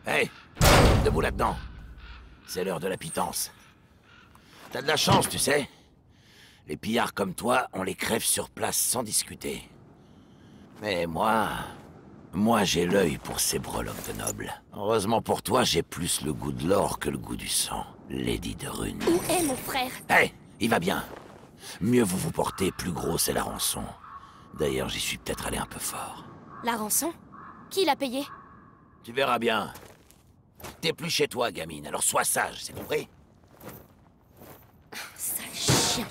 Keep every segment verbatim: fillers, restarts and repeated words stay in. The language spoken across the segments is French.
Hé, debout là-dedans. C'est l'heure de la pitance. T'as de la chance, tu sais. Les pillards comme toi, on les crève sur place sans discuter. Mais moi... Moi, j'ai l'œil pour ces breloques de nobles. Heureusement pour toi, j'ai plus le goût de l'or que le goût du sang, Lady de Rune. Où est mon frère? Hé, il va bien. Mieux vous vous portez, plus gros c'est la rançon. D'ailleurs, j'y suis peut-être allé un peu fort. La rançon? Qui l'a payée? Tu verras bien. T'es plus chez toi, gamine, alors sois sage, c'est compris? Sale chien.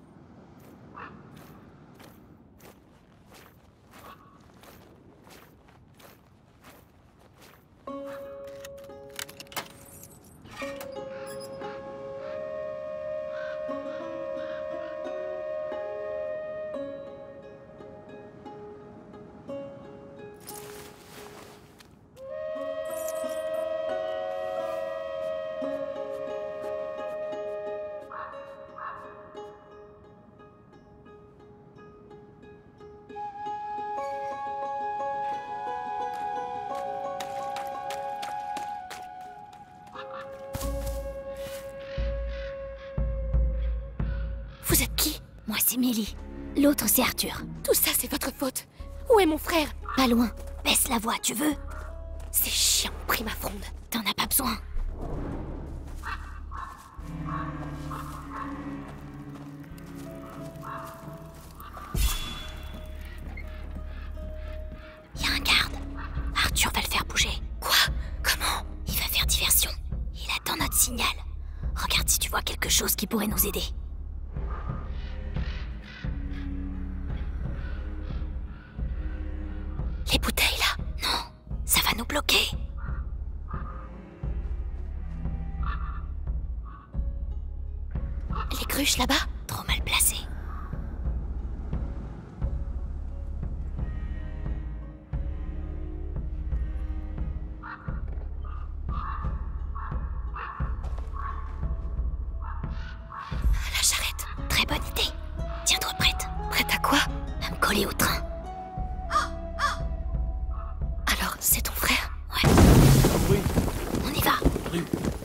Vous êtes qui? Moi, c'est Mélie. L'autre, c'est Arthur. Tout ça, c'est votre faute. Où est mon frère? Pas loin. Baisse la voix, tu veux? Ces chiens ont pris ma fronde. T'en as pas besoin. Y a un garde. Arthur va le faire bouger. Quoi? Comment? Il va faire diversion. Il attend notre signal. Regarde si tu vois quelque chose qui pourrait nous aider. Les bouteilles, là? Non, ça va nous bloquer. Les cruches, là-bas? Trop mal placé. La charrette. Très bonne idée. Tiens-toi prête. Prête à quoi? À me coller au train. Alors, c'est ton frère? Ouais. Oui. On y va. Oui.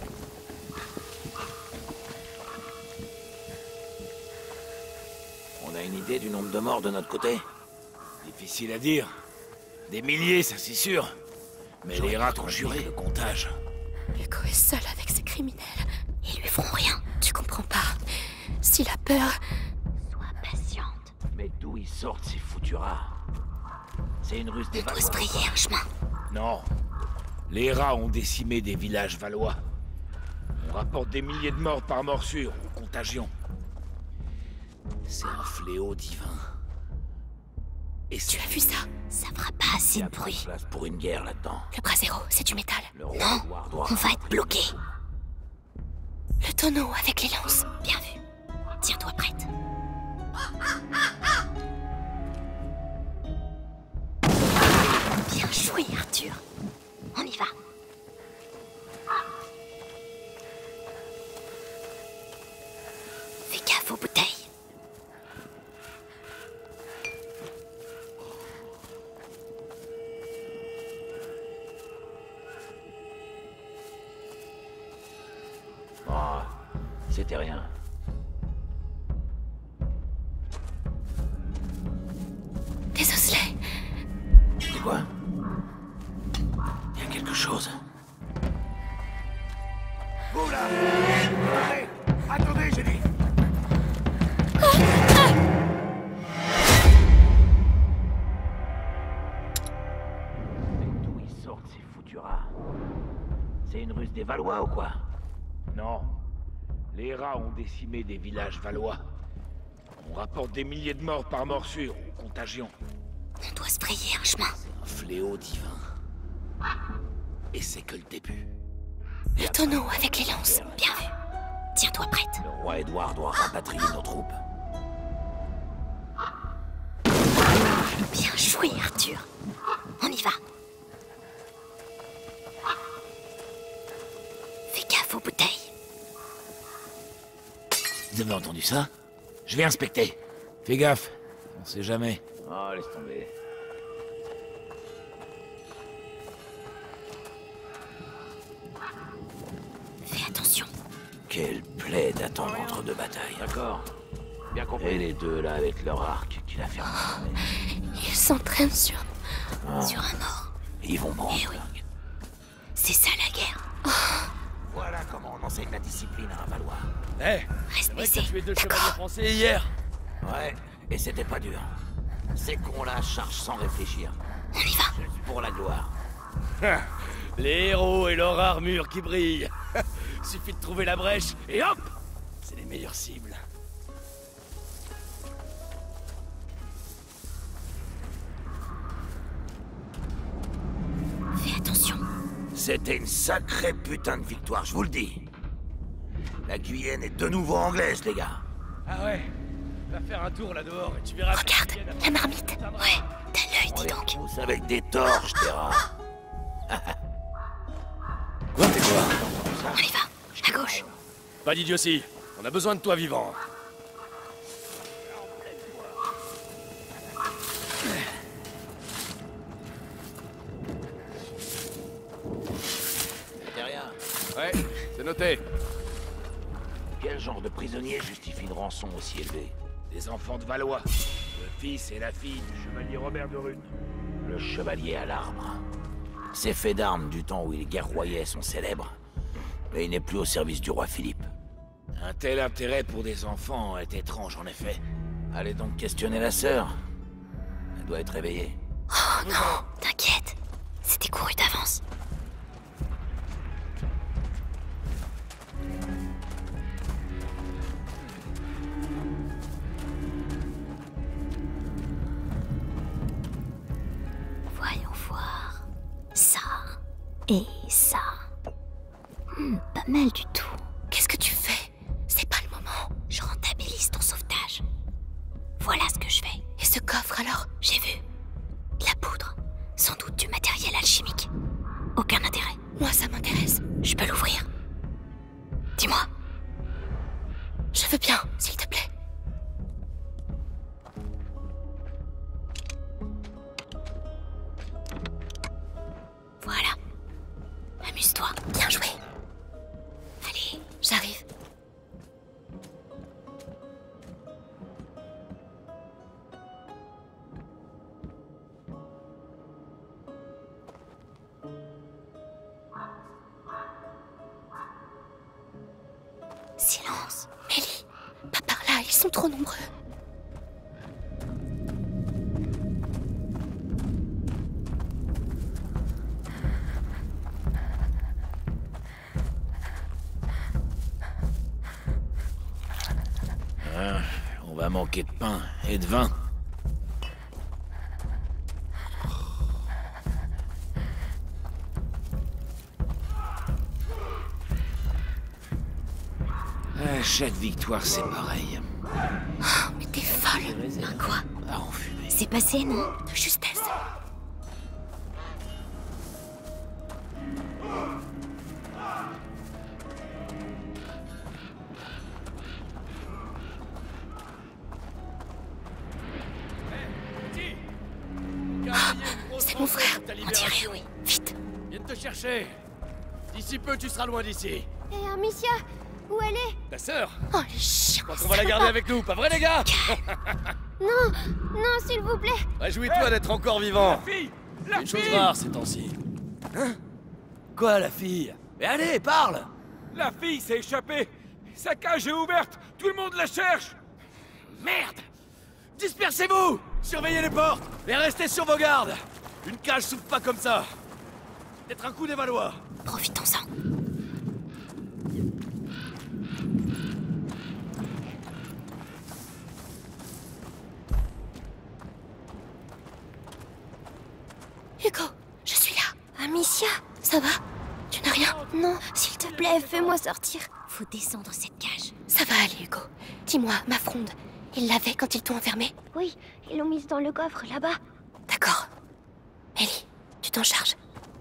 On a une idée du nombre de morts de notre côté? Difficile à dire. Des milliers, ça c'est sûr. Mais les rats ont juré le comptage. Hugo est seul avec ses criminels. Ils lui feront rien. Tu comprends pas. S'il a peur... Sois patiente. Mais d'où ils sortent ces foutus rats? C'est une ruse des On doit Valois. se frayer un chemin. Non. Les rats ont décimé des villages valois. On rapporte des milliers de morts par morsure ou contagion. C'est un fléau divin. Et Tu as vu ça? Ça fera pas assez Il y de a pas de bruit. place pour une guerre là-dedans. Le brasero, c'est du métal. Le roi Non, Édouard doit on va être bloqué. Le tonneau avec les lances. Bien vu. Tiens-toi prête. Bien joué, Arthur. On y va. Fais gaffe aux bouteilles. Oh, c'était rien. Des osselets. C'est quoi? Il y a quelque chose. Vous là! Attendez! Attendez, j'ai dit! Mais d'où ils sortent ces foutus rats? C'est une ruse des Valois ou quoi? Non. Les rats ont décimé des villages valois. On rapporte des milliers de morts par morsure ou contagion. On doit se frayer un chemin. Un fléau divin. Et c'est que le début. Le tonneau avec les lances. Bien vu. Tiens-toi prête. Le roi Édouard doit rapatrier nos troupes. Bien joué, Arthur. On y va. Fais gaffe aux bouteilles. Vous avez entendu ça? Je vais inspecter. Fais gaffe. On sait jamais. Oh, laisse tomber. Quelle plaie d'attendre entre deux batailles. D'accord. Bien compris. Et les deux là avec leur arc qui la ferment. Ils s'entraînent sur... Ah, Sur un mort. ils vont prendre. Eh oui. C'est ça la guerre. Voilà comment on enseigne la discipline à un Valois. Eh, Reste c'est vrai que baissé. t'as tué deux D'accord. chevaliers français hier. Ouais, et c'était pas dur. Ces cons-là chargent sans réfléchir. On y va. Pour la gloire. Les héros et leur armure qui brille. Suffit de trouver la brèche et hop, c'est les meilleures cibles. Fais attention. C'était une sacrée putain de victoire, je vous le dis. La Guyenne est de nouveau anglaise, les gars. Ah ouais, va faire un tour là dehors et tu verras. Regarde, que Guyenne a- la marmite. Ouais, t'as l'œil, On dis les donc. repousse avec des torches, Terra. Quoi, c'est quoi? On y va. À gauche. Pas d'idiotie, on a besoin de toi vivant. C'est rien. Ouais, c'est noté. Quel genre de prisonnier justifie une rançon aussi élevée? Des enfants de Valois. Le fils et la fille du chevalier Robert de Rune. Le chevalier à l'arbre. Ces faits d'armes du temps où les guerroyais sont célèbres. Mais il n'est plus au service du roi Philippe. Un tel intérêt pour des enfants est étrange en effet. Allez donc questionner la sœur. Elle doit être réveillée. Oh non, t'inquiète. C'était couru d'avance. Voyons voir. Ça. Et ça. Hmm, pas mal du tout. Qu'est-ce que tu fais? C'est pas le moment. Je rentabilise ton sauvetage. Voilà ce que je fais. Et ce coffre alors? J'ai vu. De la poudre. Sans doute du matériel alchimique. Aucun intérêt. Moi, ça m'intéresse. Je peux l'ouvrir. Dis-moi. Je veux bien, s'il te plaît. Voilà. Amuse-toi. Bien joué. Allez. J'arrive. Silence. Mélie, pas par là, ils sont trop nombreux. Ah, on va manquer de pain et de vin. À chaque victoire, c'est pareil. Oh, mais t'es folle. Un quoi? À enfumer. C'est passé, non? De justesse. C'est mon frère. On dirait oui. Vite. Viens de te chercher. D'ici peu, tu seras loin d'ici. Et Armicia, où elle est? Ta sœur? Oh, les chiens. Je pense qu'on va la garder avec nous, pas vrai les gars? Non, non, s'il vous plaît. Réjouis-toi d'être encore vivant. Fille! C'est une chose rare ces temps-ci. Hein? Quoi, la fille? Mais allez, parle! La fille s'est échappée! Sa cage est ouverte! Tout le monde la cherche! Merde! Dispersez-vous! Surveillez les portes et restez sur vos gardes! Une cage s'ouvre pas comme ça! Peut-être un coup des Valois! Profitons-en. Hugo, je suis là. Amicia, Ça va? Tu n'as rien? non, s'il te plaît, fais-moi sortir. Faut descendre cette cage. Ça va aller, Hugo. Dis-moi, ma fronde, ils l'avaient quand ils t'ont enfermé? Oui, ils l'ont mise dans le coffre, là-bas. D'accord. Mélie, tu t'en charges.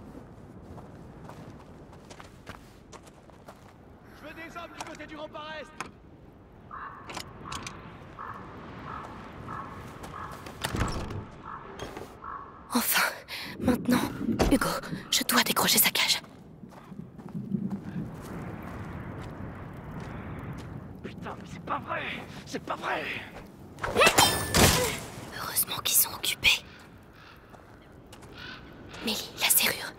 Je veux des hommes du côté du rempart est! Enfin, maintenant, Hugo, je dois décrocher sa cage. C'est pas vrai. Heureusement qu'ils sont occupés. Mélie, la serrure.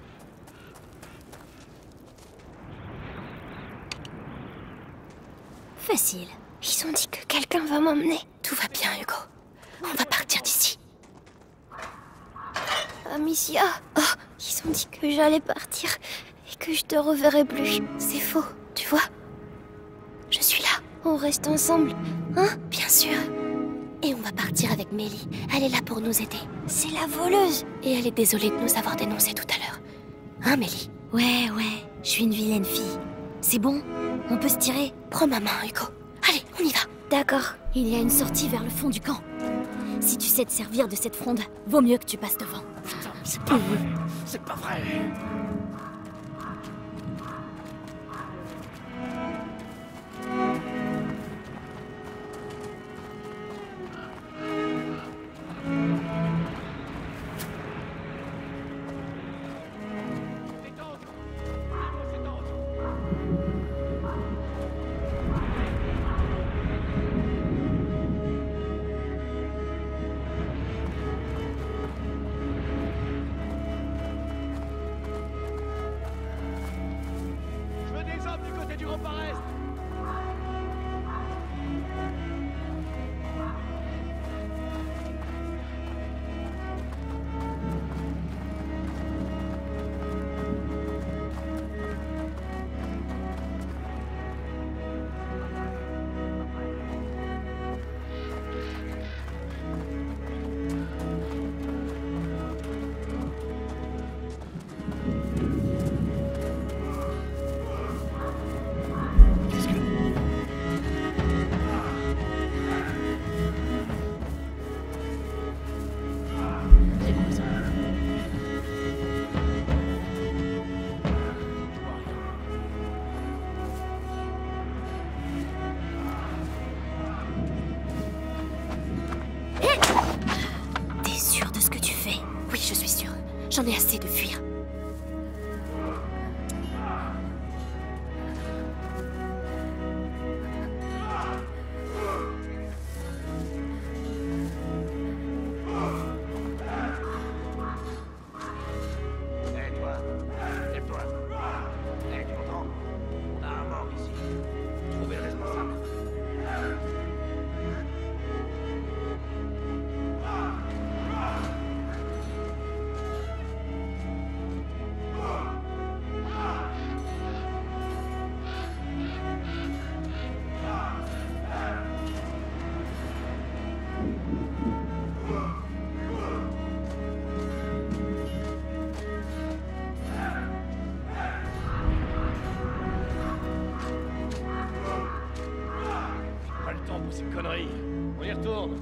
Facile. Ils ont dit que quelqu'un va m'emmener. Tout va bien, Hugo. On va partir d'ici. Amicia. Oh, ils ont dit que j'allais partir et que je te reverrai plus. C'est faux, tu vois. Je suis là. On reste ensemble, hein? Bien sûr. Et on va partir avec Mélie. Elle est là pour nous aider. C'est la voleuse. Et elle est désolée de nous avoir dénoncés tout à l'heure. Hein, Mélie? Ouais, ouais, je suis une vilaine fille. C'est bon, on peut se tirer. Prends ma main, Hugo. Allez, on y va. D'accord. Il y a une sortie vers le fond du camp. Si tu sais te servir de cette fronde, vaut mieux que tu passes devant. Putain, c'est pas vrai. C'est pas vrai. J'en ai assez de fuir. Hé, toi. Lève-toi. Hé, tu m'entends? On a un mort ici. Trouvez le responsable. Pas le temps pour ces conneries. On y retourne.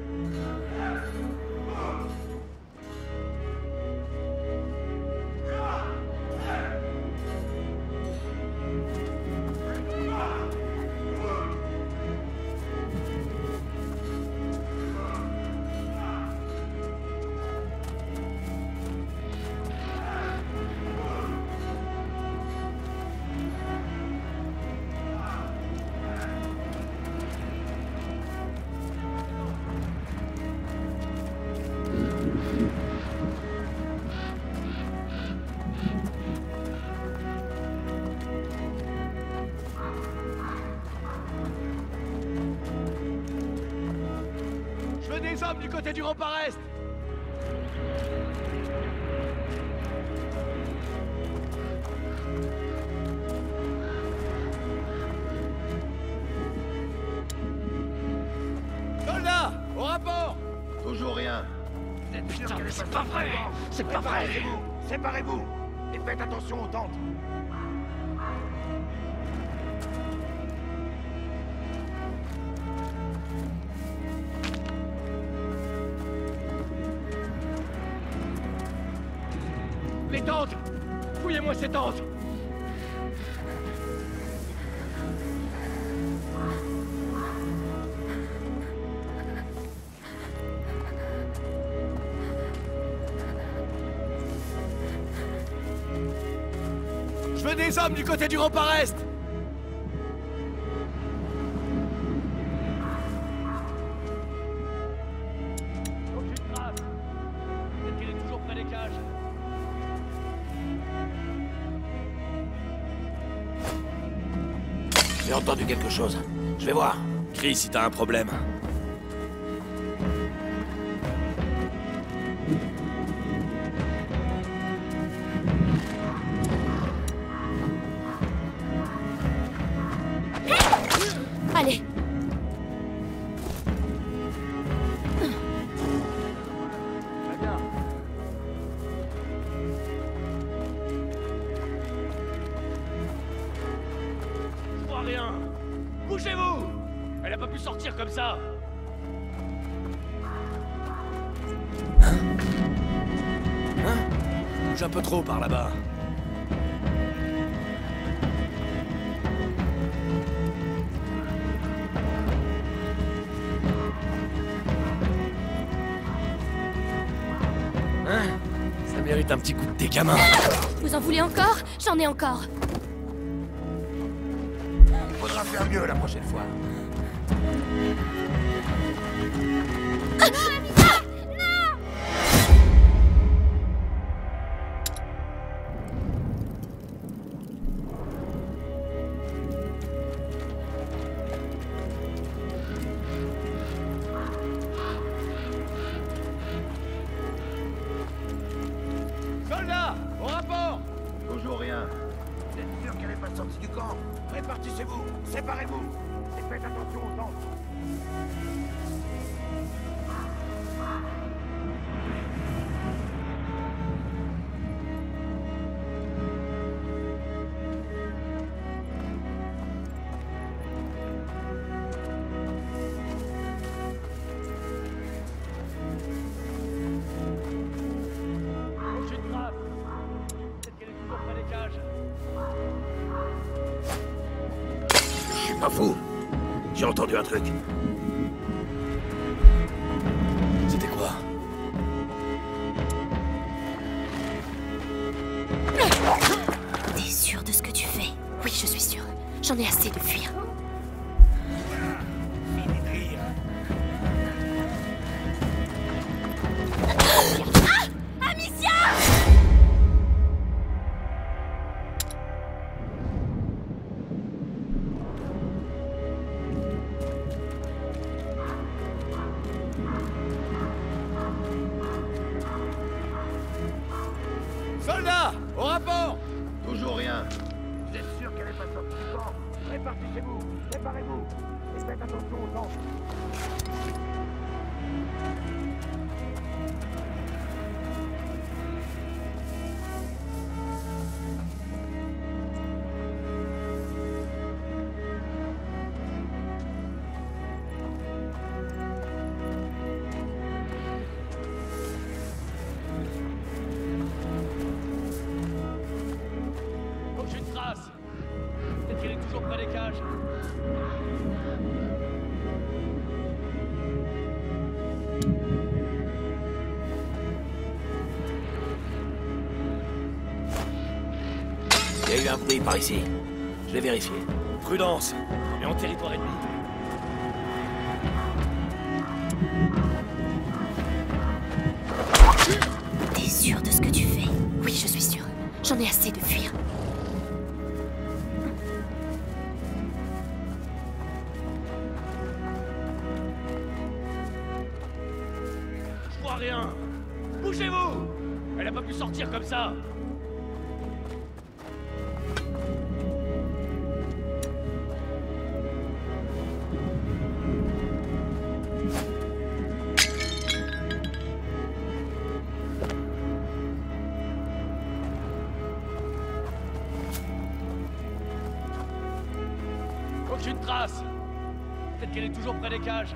Je veux des hommes du côté du rempart est. Soldats, au rapport. Toujours rien. Vous êtes sûr Putain, qu'elle mais est c'est pas vrai. C'est pas vrai. Séparez-vous. Séparez-vous. Et faites attention aux tentes. Les tentes. Fouillez-moi ces tentes. Je veux des hommes du côté du rempart est. J'ai entendu quelque chose. Je vais voir. Crie si t'as un problème. Allez. Je vois rien. Bougez-vous! Elle a pas pu sortir comme ça. Hein? Hein? Bouge un peu trop par là-bas. Hein? Ça mérite un petit coup de tes gamins. Vous en voulez encore? J'en ai encore. Il faudra faire mieux la prochaine fois. Soldats, au rapport! Toujours rien. Vous êtes sûr qu'elle n'est pas sortie du camp? Répartissez-vous, séparez-vous, et faites attention aux temps. J'ai une trace. Peut-être qu'elle est toujours près des cages. Je suis pas fou. J'ai entendu un truc. C'était quoi? T'es sûr de ce que tu fais? Oui, je suis sûre. J'en ai assez de fuir. Fini de rire. Soldats, au rapport! Toujours rien. Vous êtes sûr qu'elle n'est pas sortie du camp? Répartissez-vous, séparez-vous, et faites attention aux temps. Aucune trace. Peut-être qu'elle est toujours près des cages. Il y a eu un bruit par ici. Je vais vérifier. Prudence. On est en territoire ennemi. T'es sûr de ce que tu fais? Oui, je suis sûre. J'en ai assez de fuir. Je vois rien. Bougez-vous! Elle a pas pu sortir comme ça. Aucune trace. Peut-être qu'elle est toujours près des cages.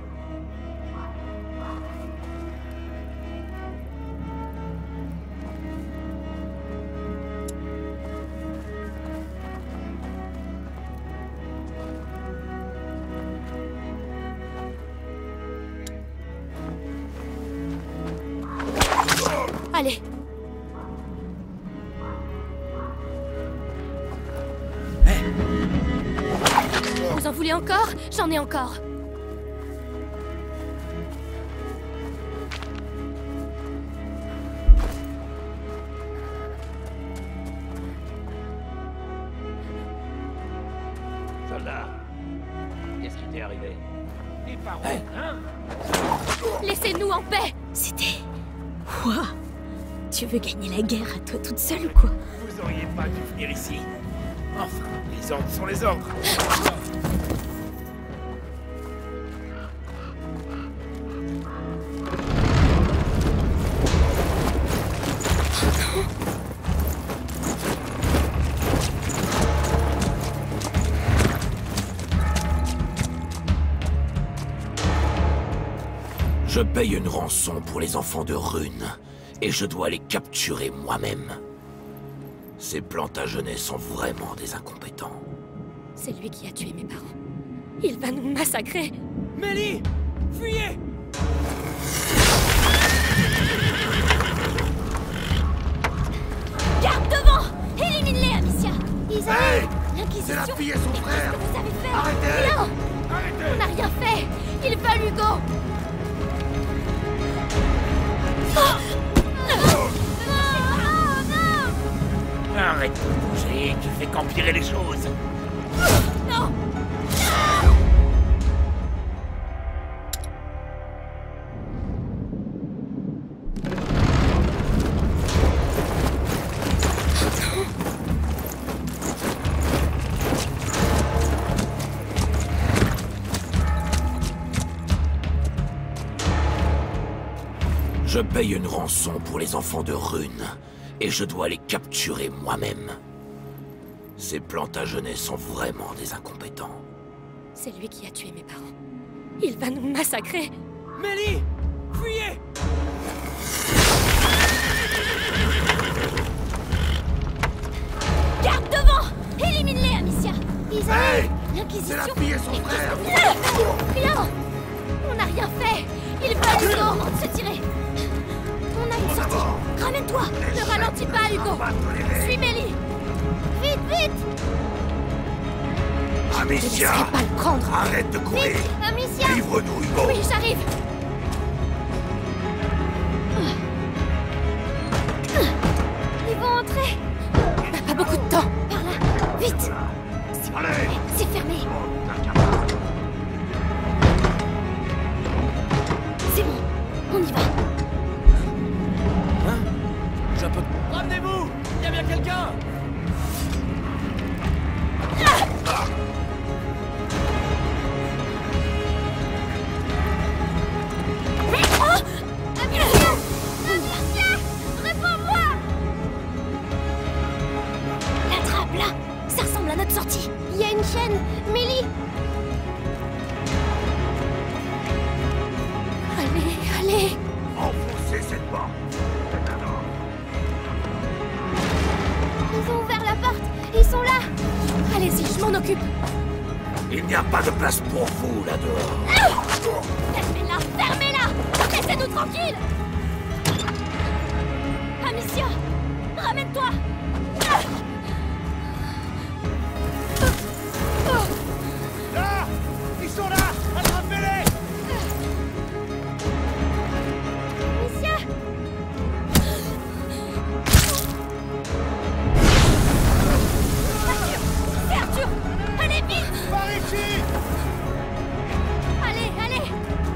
Allez. Vous en voulez encore? J'en ai encore. Les parents, Hey. hein? Laissez-nous en paix! C'était... Quoi? Tu veux gagner la guerre à toi toute seule ou quoi? Vous auriez pas dû venir ici. Enfin, les ordres sont les ordres. Je paye une rançon pour les enfants de Rune, et je dois les capturer moi-même. Ces Plantagenets sont vraiment des incompétents. C'est lui qui a tué mes parents. Il va nous massacrer! Mélie! Fuyez! Garde devant! Élimine-les, Amicia! Isaïe, L'Inquisition! C'est la fille et son Mais frère. qu'est-ce que vous avez fait? Arrêtez! Rien! Arrêtez! On n'a rien fait! Il veut Hugo! Arrête de bouger, tu fais qu'empirer les choses. Non! Je paye une rançon pour les enfants de Rune, et je dois les capturer moi-même. Ces Plantagenets sont vraiment des incompétents. C'est lui qui a tué mes parents. Il va nous massacrer! Mélie! Fuyez! Garde devant! Élimine-les, Amicia! Isaïe, L'Inquisition! fille et son frère. Rien! On n'a rien fait! Il veut Hugo! Comment de se tirer? On a une sortie! Ramène-toi! Ne ralentis pas, Hugo! Suis Mélie! vite, vite! Je ne laisserai pas le prendre! Arrête de courir. Amicia! Livre-nous, Hugo. Oui, j'arrive! Ils vont entrer! On n'a pas beaucoup de temps! Par là! Vite! Allez. C'est fermé! C'est bon! On y va! Hein? J'ai un peu... Ramenez-vous! Il y a bien quelqu'un! Amicia! Amicia! Réponds-moi! La trappe, là! Ça ressemble à notre sortie! Il y a une chaîne! Mélie! Allez, allez! Enfoncez cette porte. Ils ont ouvert la porte! Ils sont là! Allez-y, je m'en occupe! Il n'y a pas de place pour vous là-dehors. Fermez-la! Fermez-la! Laissez-nous tranquilles! Amicia! Ramène-toi! Là! Ils sont là! Attrapez-les! Amicia! C'est Arthur! Allez, vite! Par ici! Allez, allez!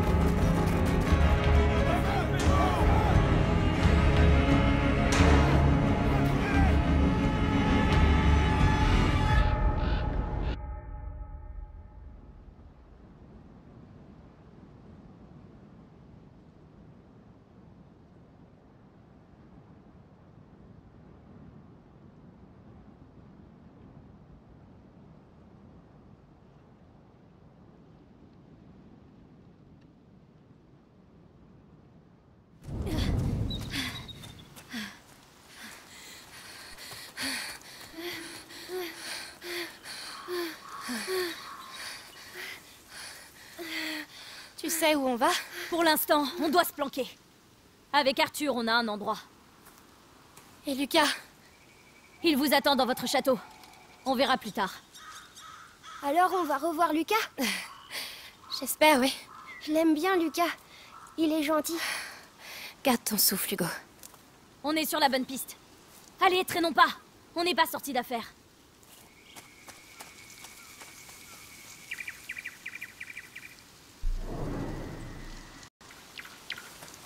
Tu sais où on va? Pour l'instant, on doit se planquer. Avec Arthur, on a un endroit. Et Lucas? Il vous attend dans votre château. On verra plus tard. Alors on va revoir Lucas? J'espère, oui. Je l'aime bien, Lucas. Il est gentil. Garde ton souffle, Hugo. On est sur la bonne piste. Allez, traînons pas. On n'est pas sorti d'affaire.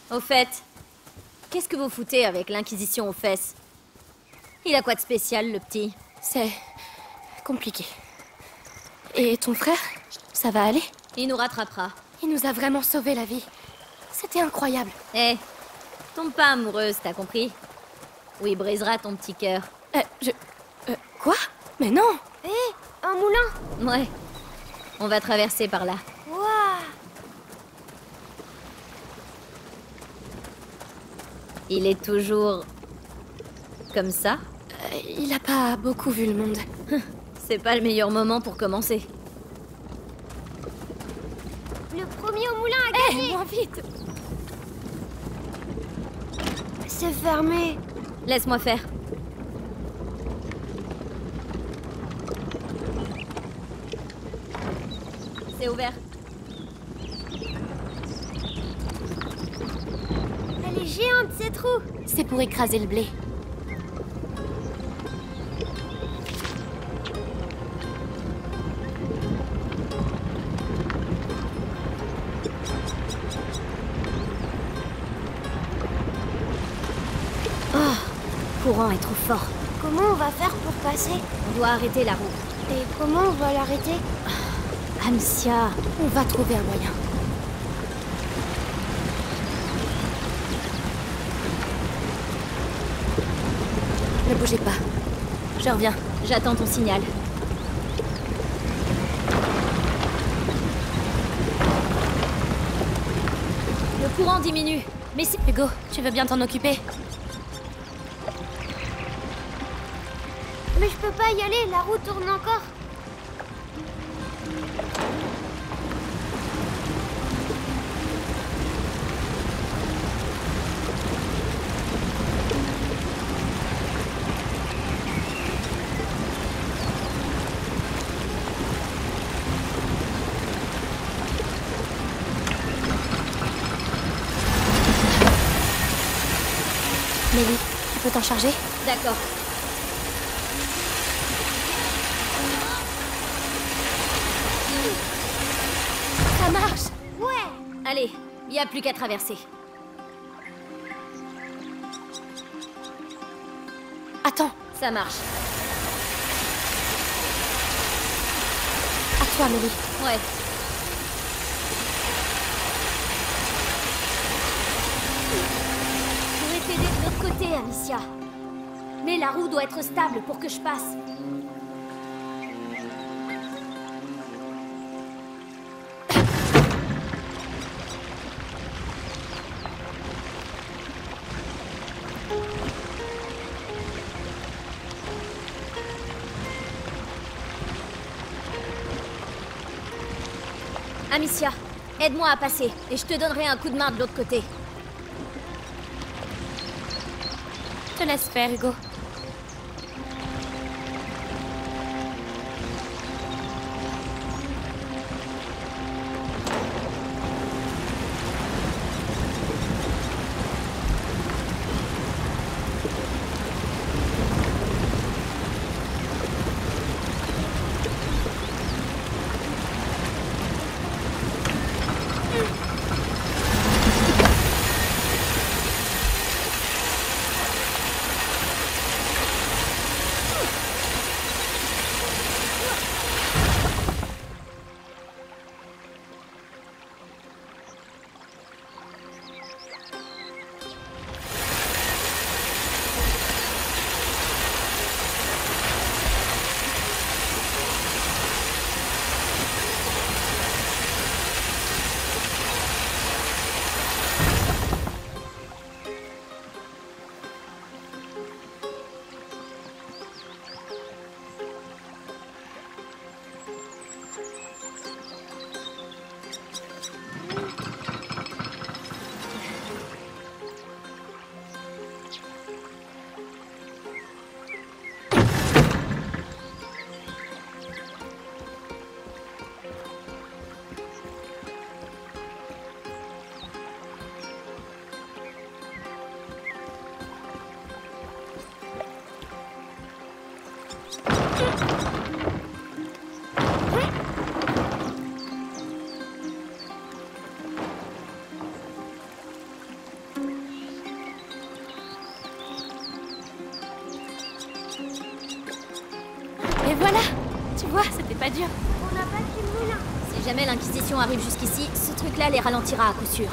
Au fait, qu'est-ce que vous foutez avec l'inquisition aux fesses? Il a quoi de spécial, le petit? C'est... compliqué. Et ton frère? Ça va aller? Il nous rattrapera. Il nous a vraiment sauvé la vie. C'était incroyable. Hé, hey, tombe pas amoureuse, t'as compris? Ou il brisera ton petit cœur. Euh, je... Euh, quoi? Mais non! Hé, hey, un moulin! Ouais. On va traverser par là. Waouh! Il est toujours... comme ça? euh, Il a pas beaucoup vu le monde. C'est pas le meilleur moment pour commencer. Le premier au moulin a Hé, gagné! hey, moins vite! C'est fermé. Laisse-moi faire. C'est ouvert. Elle est géante, cette roue. C'est pour écraser le blé. Oh, le courant est trop fort. Comment on va faire pour passer? On doit arrêter la roue. Et comment on va l'arrêter? Amicia, On va trouver un moyen. Ne bougez pas. Je reviens. j'attends ton signal. Le courant diminue. Mais c'est... Hugo, tu veux bien t'en occuper? Mais je peux pas y aller, la roue tourne encore. Mélie, tu peux t'en charger? D'accord. Ça marche! Ouais. Allez, il n'y a plus qu'à traverser. Attends, Ça marche. à toi, Mélie. Ouais. Je pourrais t'aider de l'autre côté, Amicia. Mais la roue doit être stable pour que je passe. Amicia, aide-moi à passer, et je te donnerai un coup de main de l'autre côté. Je te laisse faire, Hugo. voilà! Tu vois, c'était pas dur. On n'a pas de moulin. Si jamais l'Inquisition arrive jusqu'ici, ce truc-là les ralentira à coup sûr.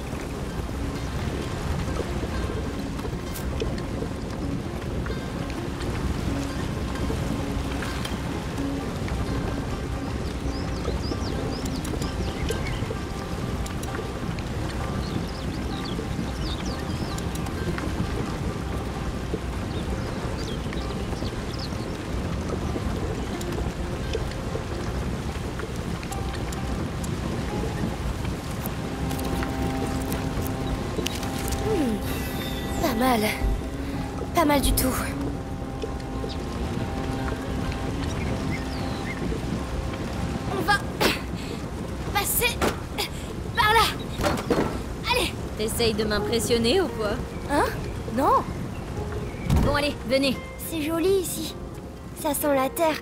Pas mal. Pas mal du tout. On va passer par là. Allez. T'essayes de m'impressionner ou quoi? Hein? Non. Bon allez, venez. C'est joli ici. Ça sent la terre.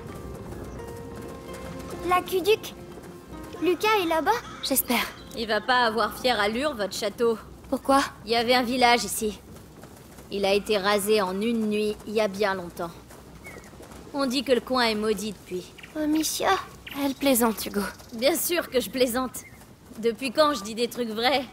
L'aqueduc. Lucas est là-bas? J'espère. Il va pas avoir fière allure, votre château. Pourquoi? Il y avait un village ici. Il a été rasé en une nuit, il y a bien longtemps. On dit que le coin est maudit depuis. Amicia. Elle plaisante, Hugo. Bien sûr que je plaisante. Depuis quand je dis des trucs vrais?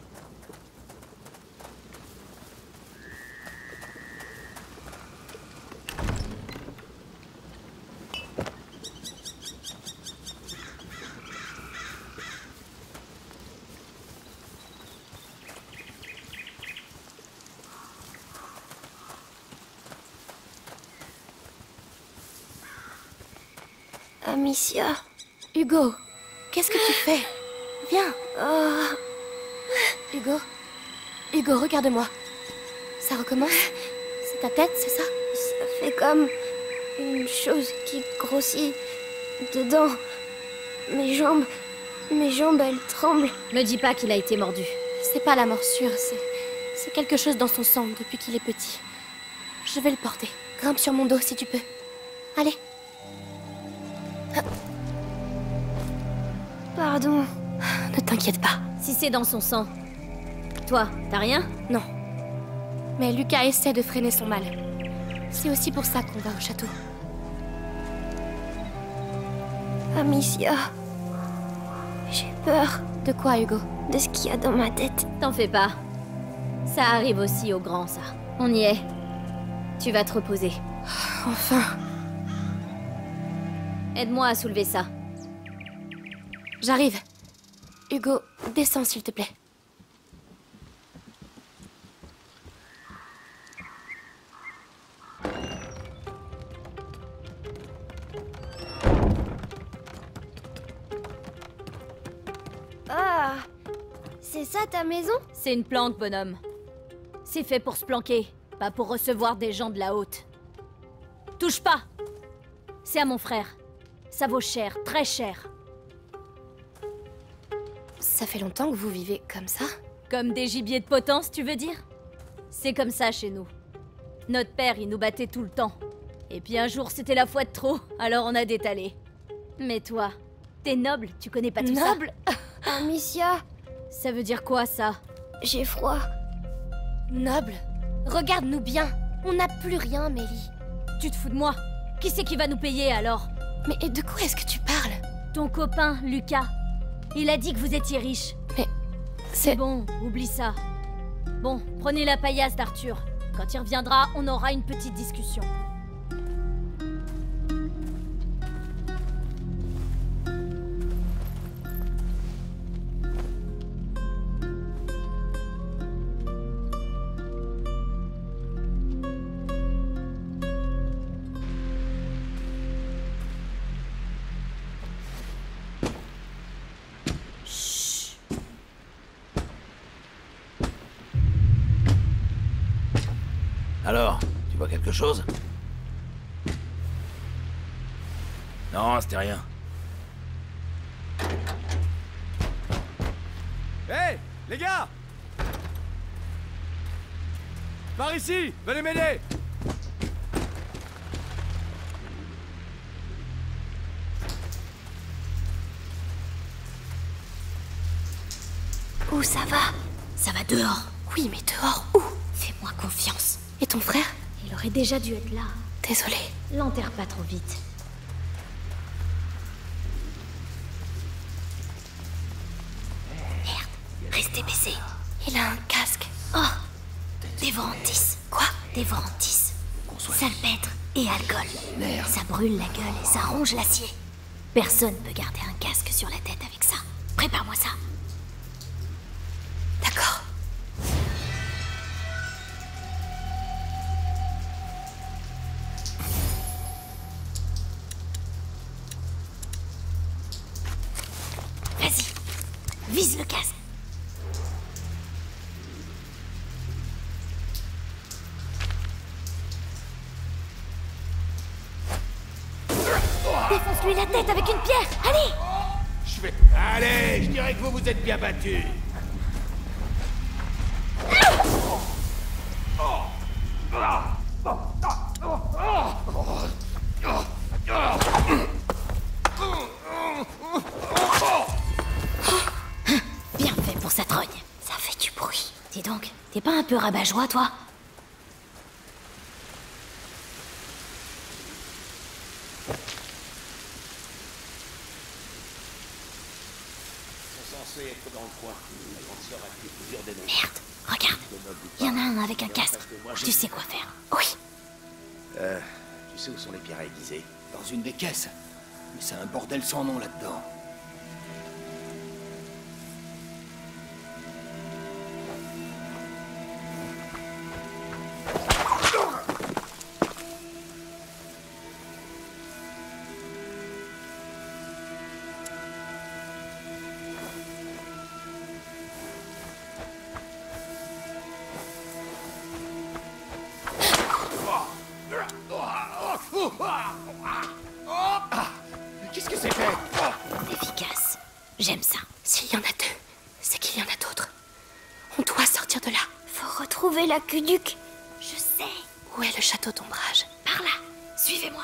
Amicia. Hugo, qu'est-ce que tu fais? Viens. Oh. Hugo. Hugo, regarde-moi. Ça recommence? C'est ta tête, c'est ça? Ça fait comme une chose qui grossit dedans. Mes jambes. Mes jambes, elles tremblent. Me dis pas qu'il a été mordu. C'est pas la morsure, c'est. C'est quelque chose dans son sang depuis qu'il est petit. Je vais le porter. Grimpe sur mon dos si tu peux. Allez. Pardon. Ne t'inquiète pas. Si c'est dans son sang. Toi, t'as rien? Non. Mais Lucas essaie de freiner son mal. C'est aussi pour ça qu'on va au château. Amicia. J'ai peur De quoi, Hugo? de ce qu'il y a dans ma tête. T'en fais pas. Ça arrive aussi aux grands, ça. On y est. Tu vas te reposer. Enfin. Aide-moi à soulever ça. J'arrive. Hugo, descends s'il te plaît. Ah. C'est ça ta maison? C'est une planque, bonhomme. C'est fait pour se planquer, pas pour recevoir des gens de la haute. Touche pas! C'est à mon frère. Ça vaut cher, très cher. Ça fait longtemps que vous vivez comme ça? Comme des gibiers de potence, tu veux dire? C'est comme ça chez nous. Notre père, il nous battait tout le temps. Et puis un jour, c'était la fois de trop, alors on a détalé. Mais toi, t'es noble, tu connais pas tout ça? Noble? Amicia. Ça veut dire quoi, ça? J'ai froid. Noble? Regarde-nous bien. On n'a plus rien, Mélie. Tu te fous de moi? Qui c'est qui va nous payer, alors? Mais de quoi est-ce que tu parles? Ton copain, Lucas. Il a dit que vous étiez riche. Mais... C'est bon, oublie ça. Bon, prenez la paillasse d'Arthur. Quand il reviendra, on aura une petite discussion. Alors, tu vois quelque chose? Non, c'était rien. Hé, hey, les gars! Par ici! Venez m'aider! Où ça va? Ça va dehors. Oui, mais dehors où? Fais-moi confiance. Et ton frère? Il aurait déjà dû être là. Désolée. L'enterre pas trop vite. tête épaissée. Il a un casque. Oh, Dévorantis. Quoi? Dévorantis. Salpêtre et alcool. Ça brûle la gueule et ça ronge l'acier. Personne peut garder un casque sur la tête avec ça. Prépare-moi ça. D'accord. Vas-y, vise le casque. Défonce-lui la tête avec une pierre. Allez! Je vais... Allez, je dirais que vous vous êtes bien battus. Bien fait pour sa trogne. Ça fait du bruit. Dis donc, t'es pas un peu rabat-joie, toi? Être dans le coin. La grande sœur a fait plusieurs dénoms. Merde, regarde. Il y en a un avec un casque. Tu sais quoi faire. Oui. Euh, tu sais où sont les pierres aiguisées? Dans une des caisses. Mais c'est un bordel sans nom là-dedans. Qu'est-ce que c'était? Efficace. J'aime ça. S'il y en a deux, c'est qu'il y en a d'autres. On doit sortir de là. Faut retrouver l'aqueduc. Je sais. Où est le château d'ombrage? Par là. Suivez-moi.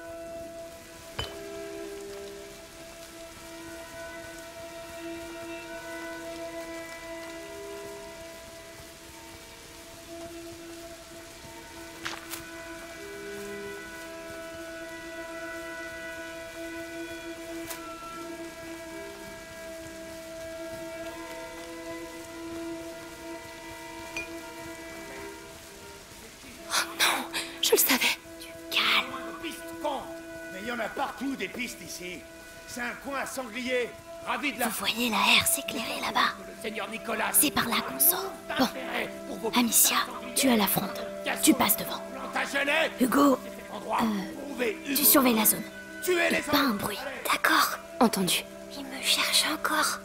Je le savais. Calme. Piste con. Mais il y en a partout des pistes ici. C'est un coin à sanglier. Ravi de la... Vous voyez la herse s'éclairer là-bas? Le seigneur Nicolas. C'est par là qu'on sort. Bon. Amicia, tu as la fronde. Tu passes devant. Plantagenet. Hugo, Trouvez tu Hugo. surveilles la zone. Tuez les Pas un bruit. D'accord. Entendu. Il me cherche encore.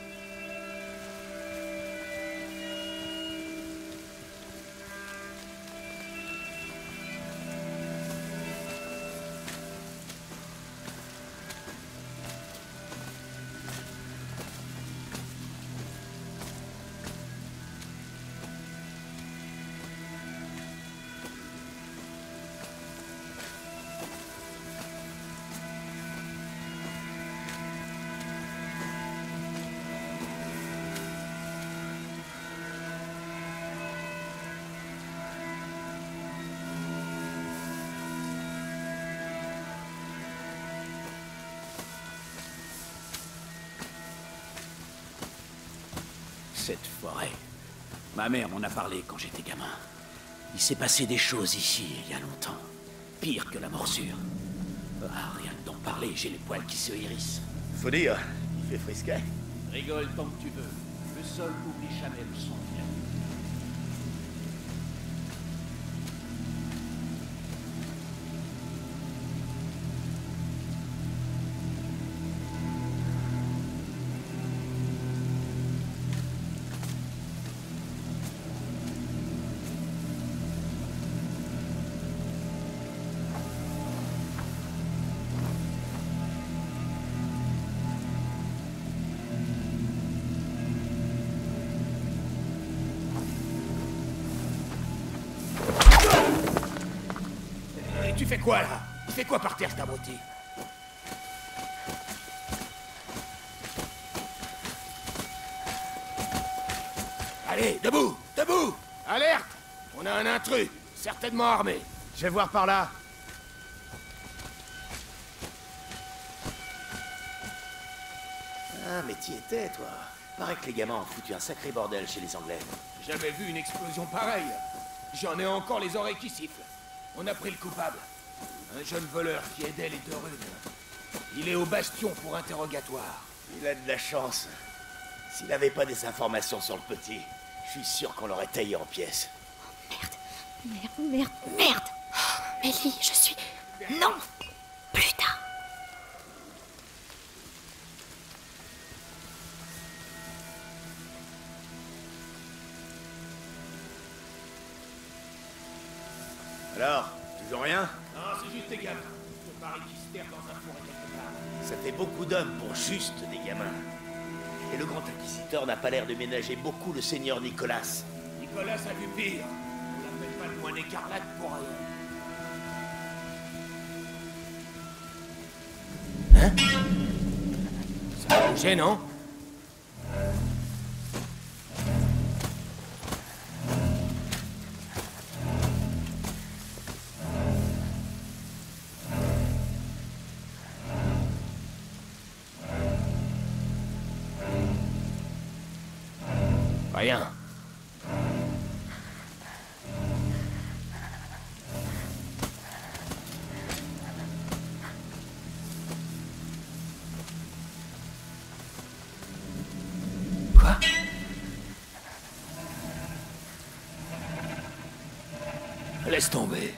Cette forêt. Ma mère m'en a parlé quand j'étais gamin. Il s'est passé des choses ici il y a longtemps. Pire que la morsure. Ah, rien que d'en parler, j'ai les poils qui se hérissent. Faut dire, il fait frisquet. Rigole tant que tu veux. Le sol n'oublie jamais le son bien. Tu fais quoi, là? Tu fais quoi par terre, cet abruti? Allez, debout! Debout! Alerte! On a un intrus, certainement armé. Je vais voir par là. Ah, mais t'y étais, toi. Paraît que les gamins ont foutu un sacré bordel chez les Anglais. Jamais vu une explosion pareille. J'en ai encore les oreilles qui sifflent. On a pris le coupable. Un jeune voleur qui aidait les deux runes. Il est au bastion pour interrogatoire. Il a de la chance. S'il n'avait pas des informations sur le petit, je suis sûr qu'on l'aurait taillé en pièces. Merde, merde, merde, merde. Oh, Mélie, je suis... Non. Plus tard. Alors, toujours rien? Non, c'est juste des gamins. Je parie qu'ils se terrent dans un four quelque part. Ça fait beaucoup d'hommes pour juste des gamins. Et le grand inquisiteur n'a pas l'air de ménager beaucoup le seigneur Nicolas. Nicolas a vu pire. On l'appelle pas le moine écarlate pour rien. Hein? Ça a bougé, non? Rien. Quoi? Laisse tomber.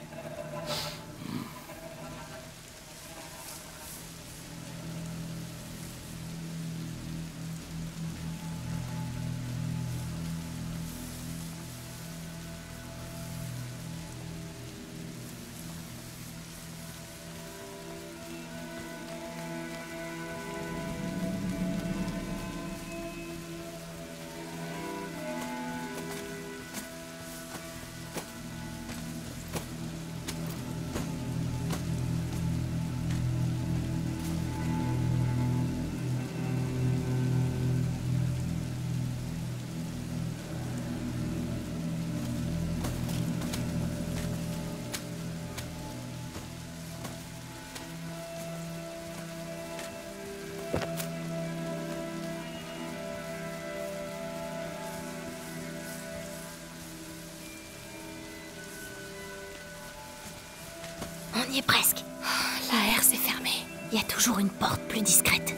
On y est presque. La air s'est fermée. Il y a toujours une porte plus discrète.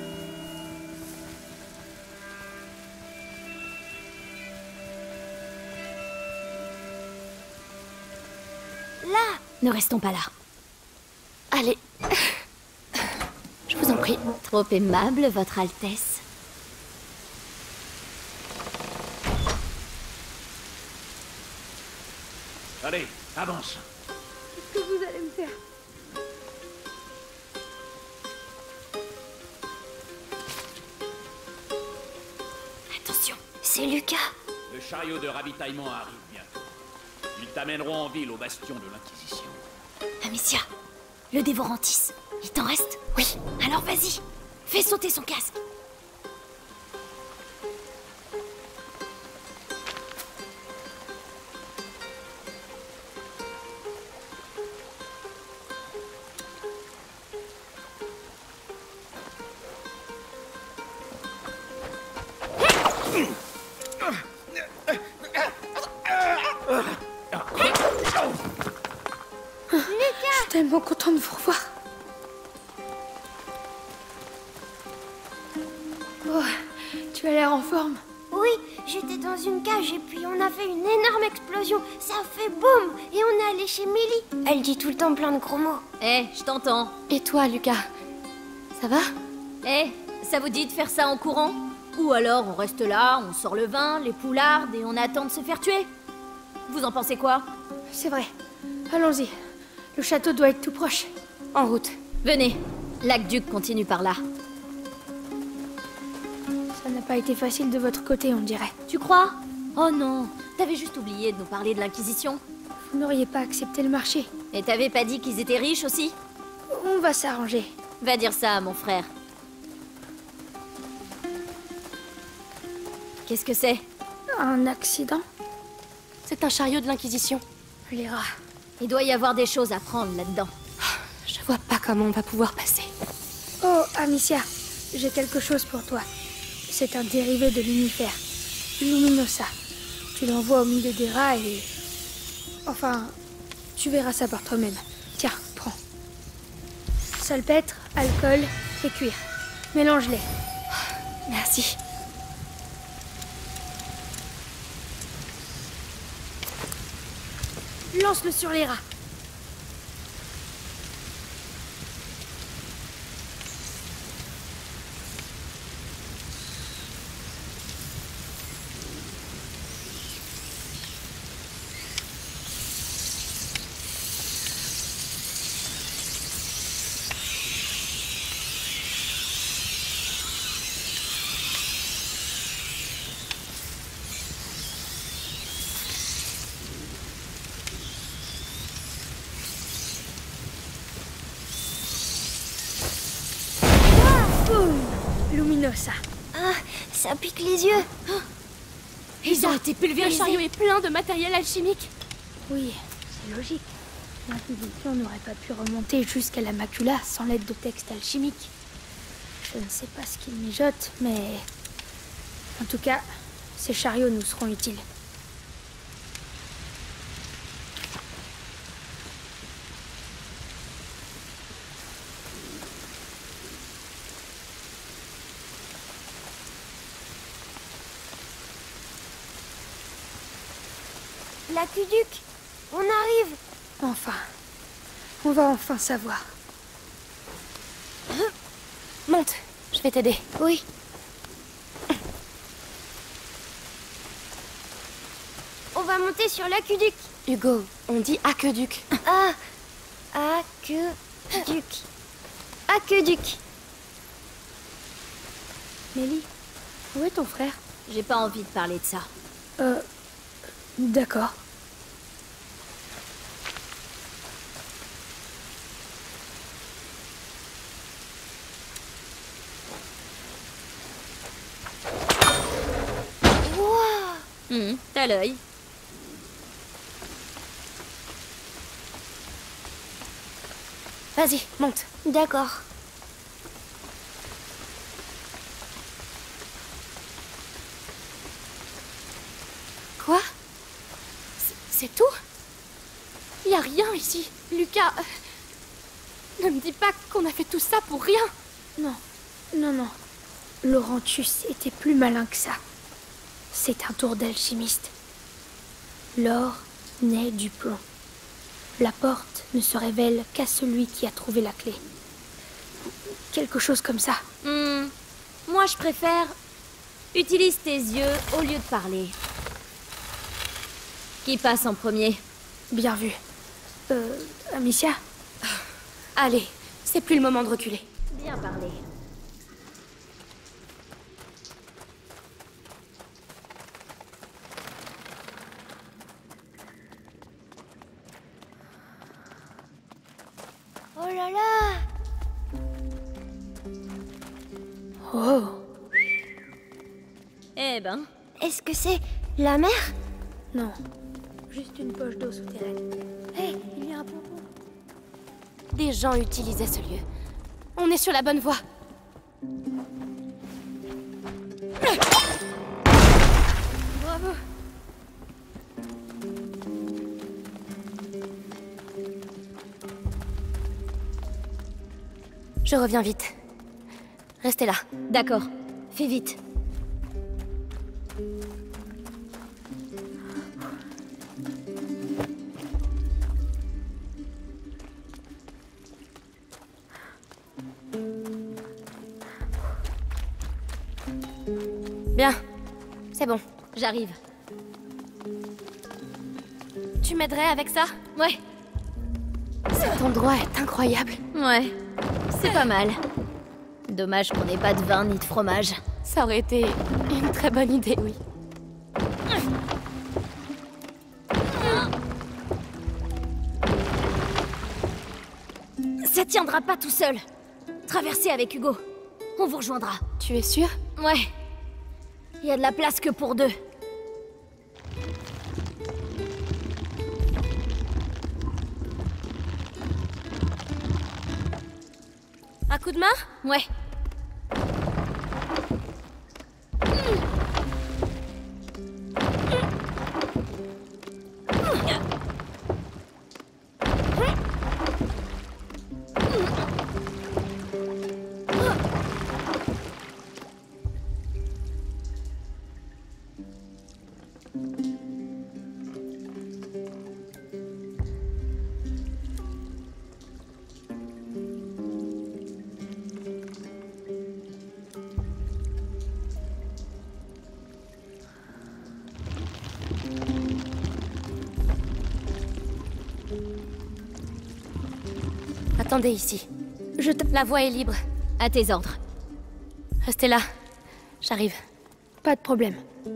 Là! Ne restons pas là. Allez. Je vous en prie. Trop aimable, Votre Altesse. Allez, avance. Qu'est-ce que vous allez me faire? Attention, c'est Lucas. Le chariot de ravitaillement arrive bientôt. Ils t'amèneront en ville au bastion de l'Inquisition. Amicia, le Dévorantis, il t'en reste? Oui. Alors vas-y, fais sauter son casque. Je suis tellement content de vous revoir. Oh, tu as l'air en forme. Oui, j'étais dans une cage et puis on a fait une énorme explosion. Ça a fait boum et on est allé chez Mélie. Elle dit tout le temps plein de gros mots. Eh, je t'entends. Et toi, Lucas? Ça va? Eh, ça vous dit de faire ça en courant? Ou alors on reste là, on sort le vin, les poulardes et on attend de se faire tuer? Vous en pensez quoi? C'est vrai. Allons-y. Le château doit être tout proche. En route. Venez, l'aqueduc continue par là. Ça n'a pas été facile de votre côté, on dirait. Tu crois? Oh non, t'avais juste oublié de nous parler de l'Inquisition. Vous n'auriez pas accepté le marché. Et t'avais pas dit qu'ils étaient riches aussi? On va s'arranger. Va dire ça à mon frère. Qu'est-ce que c'est? Un accident? C'est un chariot de l'Inquisition. Les rats. Il doit y avoir des choses à prendre là-dedans. Je vois pas comment on va pouvoir passer. Oh, Amicia, j'ai quelque chose pour toi. c'est un dérivé de l'univers. Luminosa. Tu l'envoies au milieu des rats et... Enfin, tu verras ça par toi-même. Tiens, prends. Salpêtre, alcool et cuir. Mélange-les. Merci. Lance-le sur les rats. Luminosa. Ah, ça pique les yeux. Oh. Ils ont été pulvérisés. Le chariot est plein de matériel alchimique. Oui, c'est logique. L'Inquisition n'aurait pas pu remonter jusqu'à la macula sans l'aide de textes alchimiques. Je ne sais pas ce qu'ils mijotent, mais... En tout cas, ces chariots nous seront utiles. L'aqueduc, on arrive. Enfin, on va enfin savoir. Monte, je vais t'aider. Oui. On va monter sur l'aqueduc. Hugo, on dit aqueduc. Ah, aqueduc. Aqueduc. Mélie, où est ton frère? J'ai pas envie de parler de ça. Euh... D'accord. Mmh, t'as l'œil. Vas-y, monte. D'accord. Quoi? C'est tout? Y a rien ici. Lucas... Ne me dis pas qu'on a fait tout ça pour rien. Non, non, non. Laurentius était plus malin que ça. C'est un tour d'alchimiste. L'or naît du plomb. La porte ne se révèle qu'à celui qui a trouvé la clé. Quelque chose comme ça. Mmh. Moi, je préfère... Utilise tes yeux au lieu de parler. Qui passe en premier? Bien vu. Euh... Amicia? Allez, c'est plus le moment de reculer. Bien parlé. Oh là là! Oh! Eh ben... Est-ce que c'est la mer? Non, juste une poche d'eau souterraine. Hé, hey, il y a un pompon. Des gens utilisaient ce lieu. On est sur la bonne voie. Bravo! Je reviens vite. Restez là. D'accord. Fais vite. Bien. C'est bon. J'arrive. Tu m'aiderais avec ça? Ouais. Cet endroit est incroyable. Ouais. C'est pas mal. Dommage qu'on n'ait pas de vin ni de fromage. Ça aurait été une très bonne idée, oui. Ça tiendra pas tout seul. Traversez avec Hugo. On vous rejoindra. Tu es sûr? Ouais. Il y a de la place que pour deux. Un coup de main? Ouais. Attendez ici. Je t... La voie est libre. À tes ordres. Restez là. J'arrive. Pas de problème.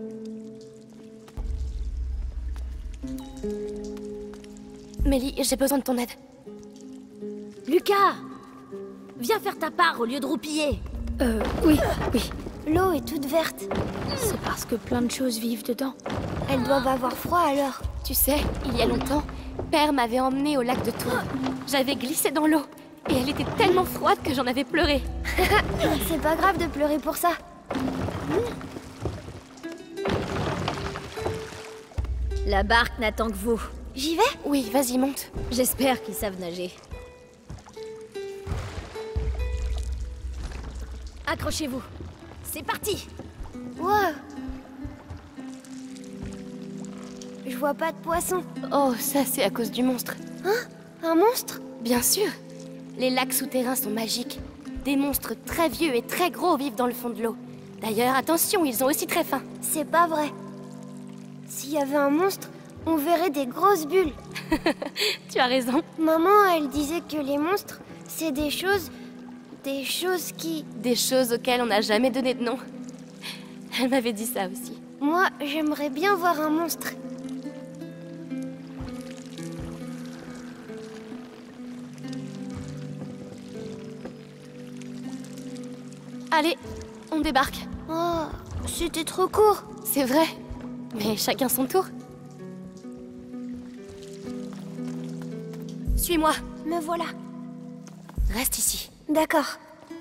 Mélie, j'ai besoin de ton aide. Lucas! Viens faire ta part au lieu de roupiller. Euh, oui, oui. L'eau est toute verte. C'est parce que plein de choses vivent dedans. Elles doivent avoir froid alors. Tu sais, il y a longtemps, Père m'avait emmené au lac de Tours. J'avais glissé dans l'eau. Et elle était tellement froide que j'en avais pleuré. C'est pas grave de pleurer pour ça. La barque n'attend que vous. J'y vais? Oui, vas-y, monte. J'espère qu'ils savent nager. Accrochez-vous. C'est parti! Wow. Je vois pas de poisson. Oh, ça c'est à cause du monstre. Hein? Un monstre? Bien sûr. Les lacs souterrains sont magiques. Des monstres très vieux et très gros vivent dans le fond de l'eau. D'ailleurs, attention, ils ont aussi très faim. C'est pas vrai. S'il y avait un monstre, on verrait des grosses bulles. Tu as raison. Maman, elle disait que les monstres, c'est des choses... Des choses qui... Des choses auxquelles on n'a jamais donné de nom. Elle m'avait dit ça aussi. Moi, j'aimerais bien voir un monstre. Allez, on débarque. Oh, c'était trop court. C'est vrai, mais chacun son tour. Suis-moi. Me voilà. Reste ici. D'accord.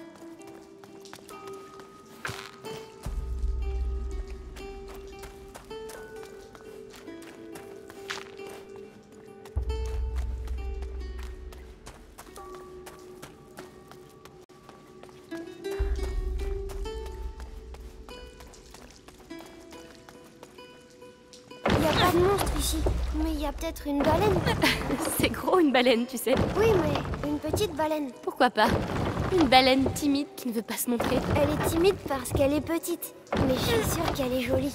Il n'y a pas de monstre ici, mais il y a peut-être une baleine. C'est gros une baleine, tu sais. Oui, mais une petite baleine. Pourquoi pas? Une baleine timide qui ne veut pas se montrer. Elle est timide parce qu'elle est petite, mais je suis sûre qu'elle est jolie.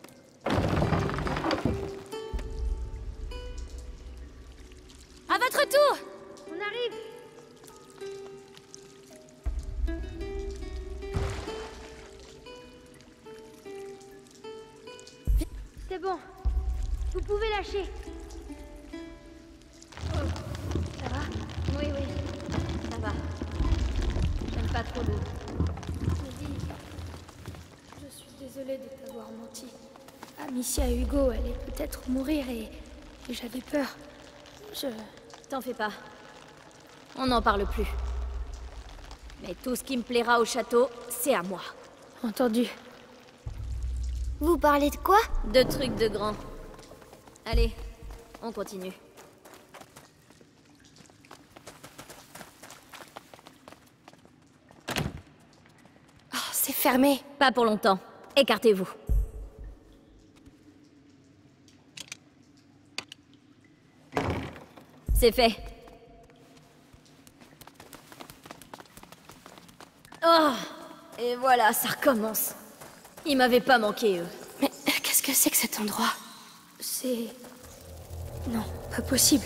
À votre tour! On arrive! C'est bon. Vous pouvez lâcher. Ça va? Oui, oui. Ça va. J'aime pas trop l'eau. Mélie, je suis désolée de t'avoir menti. Amicia et Hugo allaient peut-être mourir et, et j'avais peur. Je... T'en fais pas. On n'en parle plus. Mais tout ce qui me plaira au château, c'est à moi. Entendu. Vous parlez de quoi? Deux trucs de grands. Allez, on continue. Oh, c'est fermé. Pas pour longtemps. Écartez-vous. C'est fait. Oh! Et voilà, ça recommence. Ils m'avaient pas manqué, eux. Mais qu'est-ce que c'est que cet endroit? C'est... Non, pas possible.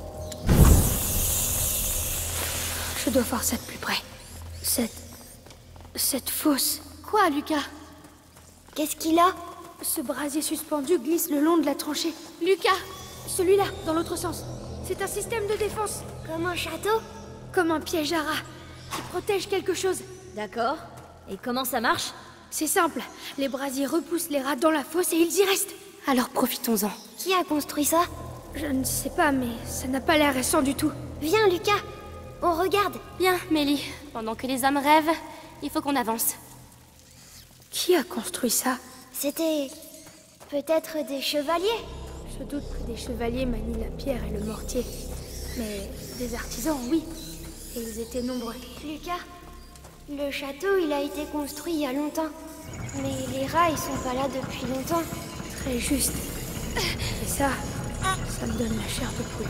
Je dois voir ça de plus près. Cette... Cette fosse. Quoi, Lucas? Qu'est-ce qu'il a? Ce brasier suspendu glisse le long de la tranchée. Lucas! Celui-là, dans l'autre sens. C'est un système de défense. Comme un château? Comme un piège à rats, qui protège quelque chose. D'accord. Et comment ça marche? C'est simple. Les brasiers repoussent les rats dans la fosse et ils y restent. Alors profitons-en. Qui a construit ça? Je ne sais pas, mais ça n'a pas l'air récent du tout. Viens, Lucas. On regarde. Bien, Mélie. Pendant que les hommes rêvent, il faut qu'on avance. Qui a construit ça? C'était... peut-être des chevaliers? Je doute que des chevaliers manient la pierre et le mortier. Mais des artisans, oui. Et ils étaient nombreux. Lucas, le château, il a été construit il y a longtemps. Mais les rats, ils sont pas là depuis longtemps. Très juste. Et ça, ça me donne la chair de poule.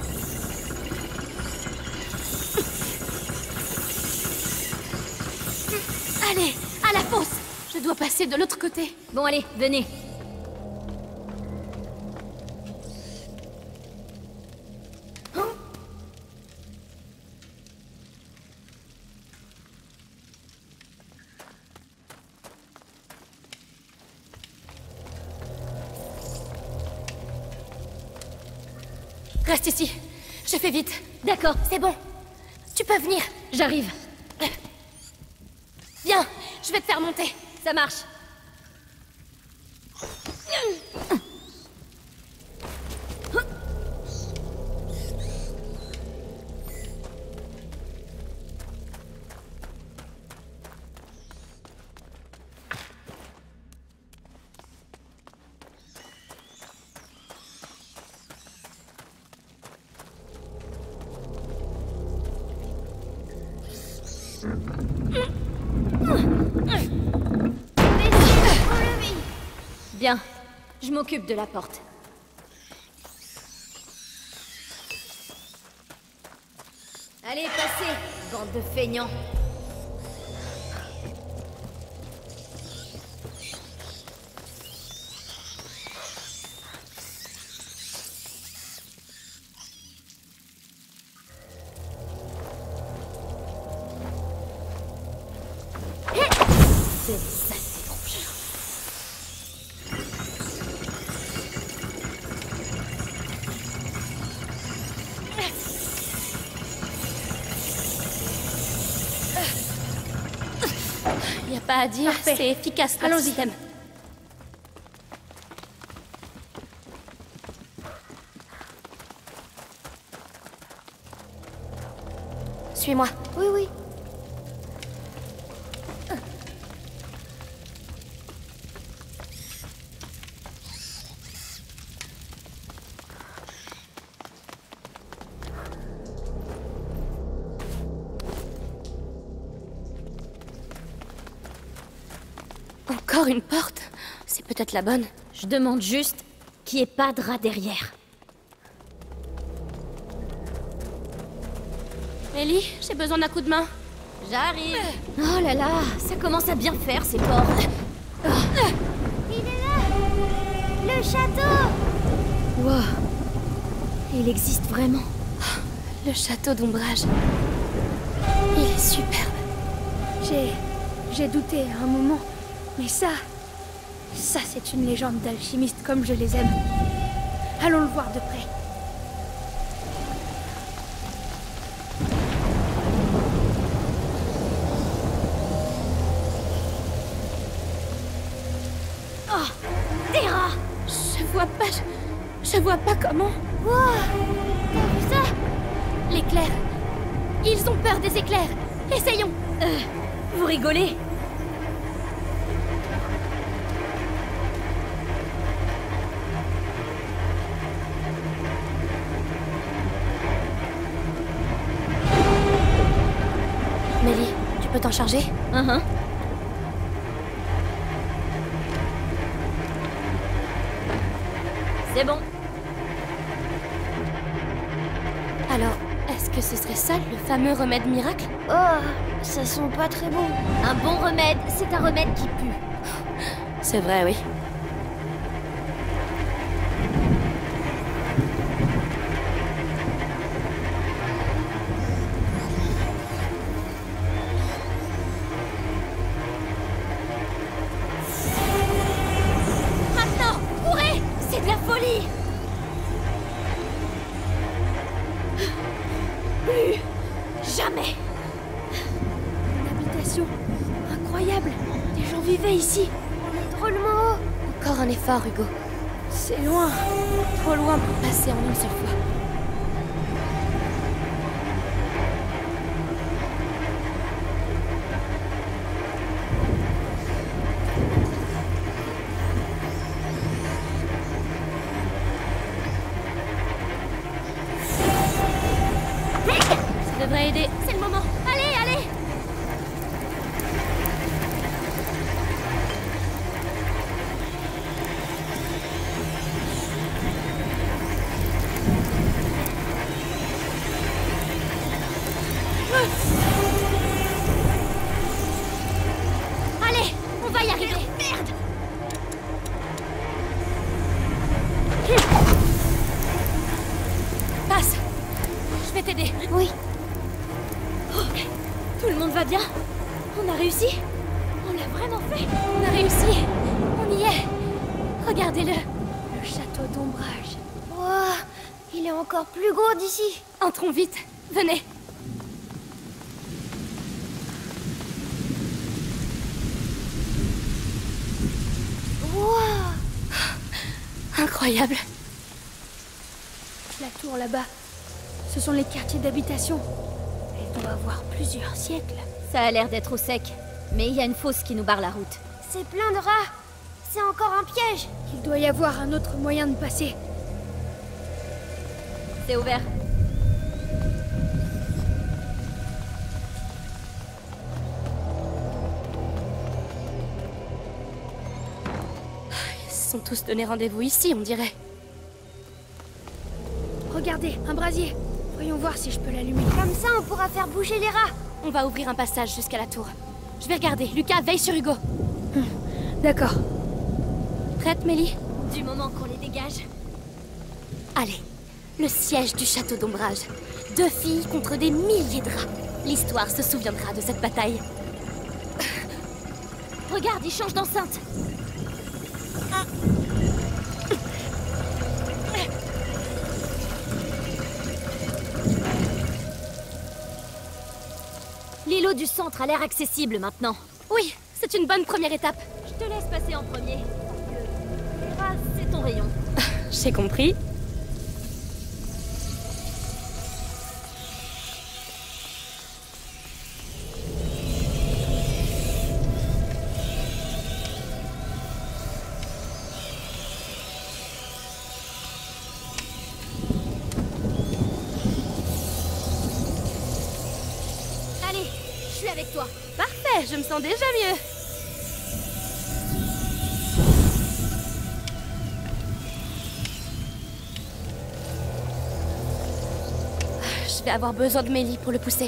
Allez, à la fosse! Je dois passer de l'autre côté. Bon, allez, venez. Reste ici. Je fais vite. D'accord, C'est bon. Tu peux venir. j'arrive. Viens, je vais te faire monter. Ça marche. Bien, je m'occupe de la porte. Allez, passez, bande de feignants. C'est ça, c'est rouge. Y a pas à dire, Parfait. c'est efficace notre Allons-y. système. Suis-moi. Oui, oui. Encore une porte. C'est peut-être la bonne. Je demande juste qu'il n'y ait pas de rat derrière. Ellie, j'ai besoin d'un coup de main. J'arrive. Oh là là, ça commence à bien faire ces portes. Il est là! Le château! Wow. Il existe vraiment. Le château d'ombrage. Il est superbe. J'ai... j'ai douté à un moment. Mais ça... ça c'est une légende d'alchimiste comme je les aime. Allons le voir de près. Oh! Des rats! Je vois pas... Je, je vois pas comment. Wow! T'as vu ça? L'éclair. Ils ont peur des éclairs. Essayons. Euh, vous rigolez? Mélie, tu peux t'en charger? Uhum. C'est bon. Alors, est-ce que ce serait ça le fameux remède miracle? Oh! Ça sent pas très bon. Un bon remède, c'est un remède qui pue. C'est vrai, oui. Maintenant, courez! C'est de la folie! Plus jamais! Une habitation incroyable. Des gens vivaient ici. On est drôlement haut. Encore un effort, Hugo. C'est loin. Trop loin pour passer en une seule fois. Ça devrait aider. C'est le moment! Allez, allez! Allez, on va y arriver. Merde! Passe. Je vais t'aider. Oui. Tout le monde va bien? On a réussi? On l'a vraiment fait? On a réussi. On y est. Regardez-le. Le château d'ombrage. Wow! Il est encore plus gros d'ici. Entrons vite. Venez. Wow. Incroyable. La tour là-bas, ce sont les quartiers d'habitation. Elle doit avoir plusieurs siècles. Ça a l'air d'être au sec, mais il y a une fosse qui nous barre la route. C'est plein de rats. C'est encore un piège. Il doit y avoir un autre moyen de passer. C'est ouvert. Ils se sont tous donné rendez-vous ici, on dirait. Regardez, un brasier. Voyons voir si je peux l'allumer. Comme ça, on pourra faire bouger les rats. On va ouvrir un passage jusqu'à la tour. Je vais regarder. Lucas, veille sur Hugo. Hum, D'accord. Prête, Mélie? Du moment qu'on les dégage. Allez. Le siège du château d'Ombrage. Deux filles contre des milliers de rats. L'histoire se souviendra de cette bataille. Regarde, il change d'enceinte. L'îlot du centre a l'air accessible maintenant. Oui, c'est une bonne première étape. Je te laisse passer en premier. Les rats, c'est ton rayon. J'ai compris. Allez, je suis avec toi. Parfait, je me sens déjà mieux. Je vais avoir besoin de Mélie pour le pousser.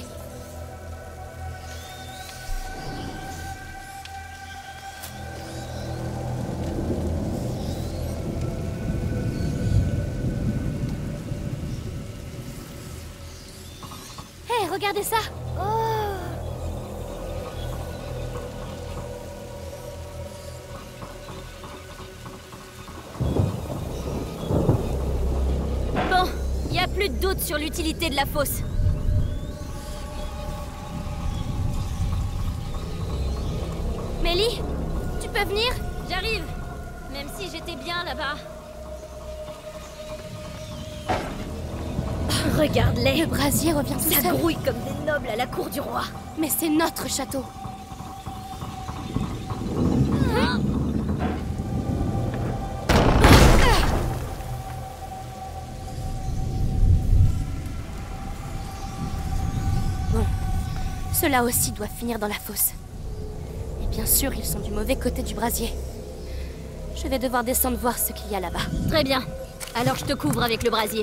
Hé, hey, regardez ça! Bon, il n'y a plus de doute sur l'utilité de la fosse. Mélie, tu peux venir? J'arrive, même si j'étais bien là-bas. Regarde-les. Le brasier revient tout Ça seul. grouille comme des nobles à la cour du roi. Mais c'est notre château. Bon, ceux-là aussi doivent finir dans la fosse. Et bien sûr, ils sont du mauvais côté du brasier. Je vais devoir descendre voir ce qu'il y a là-bas. Très bien. Alors je te couvre avec le brasier.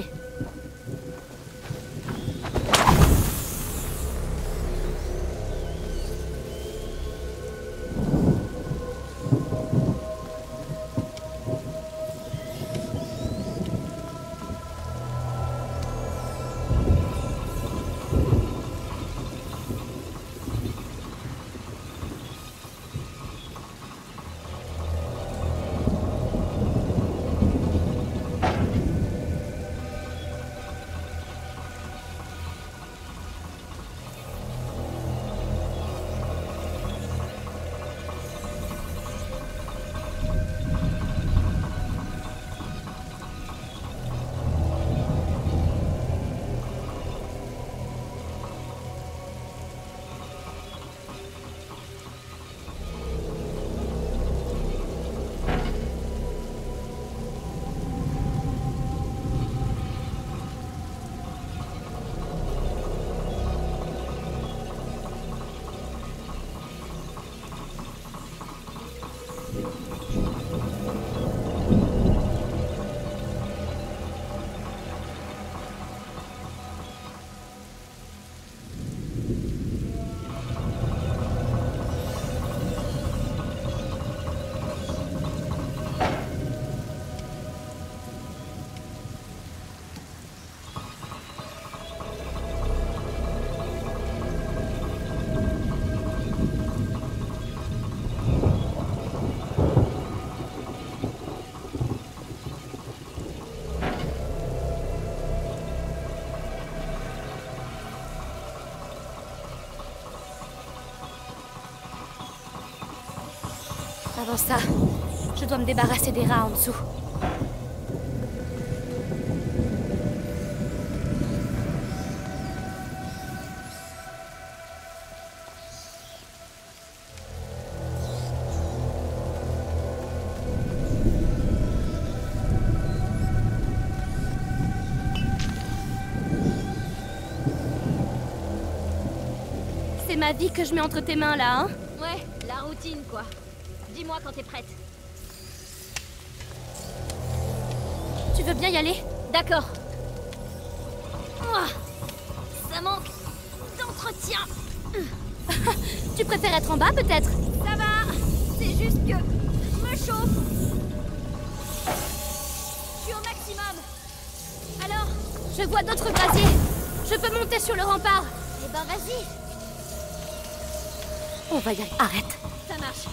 Avant ça, je dois me débarrasser des rats en dessous. C'est ma vie que je mets entre tes mains là, hein? Ouais, la routine quoi. Dis-moi quand t'es prête. Tu veux bien y aller? D'accord. Oh, ça manque d'entretien. Tu préfères être en bas peut-être? Ça va, c'est juste que je me chauffe. Je suis au maximum. Alors? Je vois d'autres brasiers. Je peux monter sur le rempart. Eh ben vas-y. On va y aller. Arrête. Ça marche.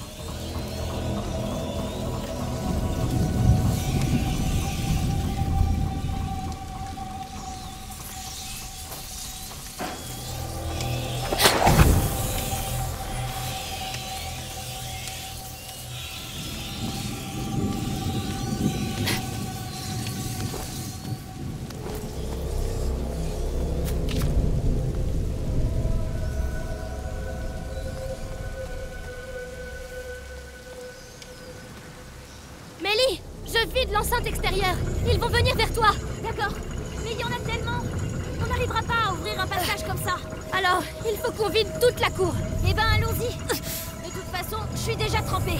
Mélie, je vide l'enceinte extérieure. Ils vont venir vers toi. D'accord. Mais il y en a tellement. On n'arrivera pas à ouvrir un passage comme ça. Alors, il faut qu'on vide toute la cour. Eh ben allons-y. De toute façon, je suis déjà trempée.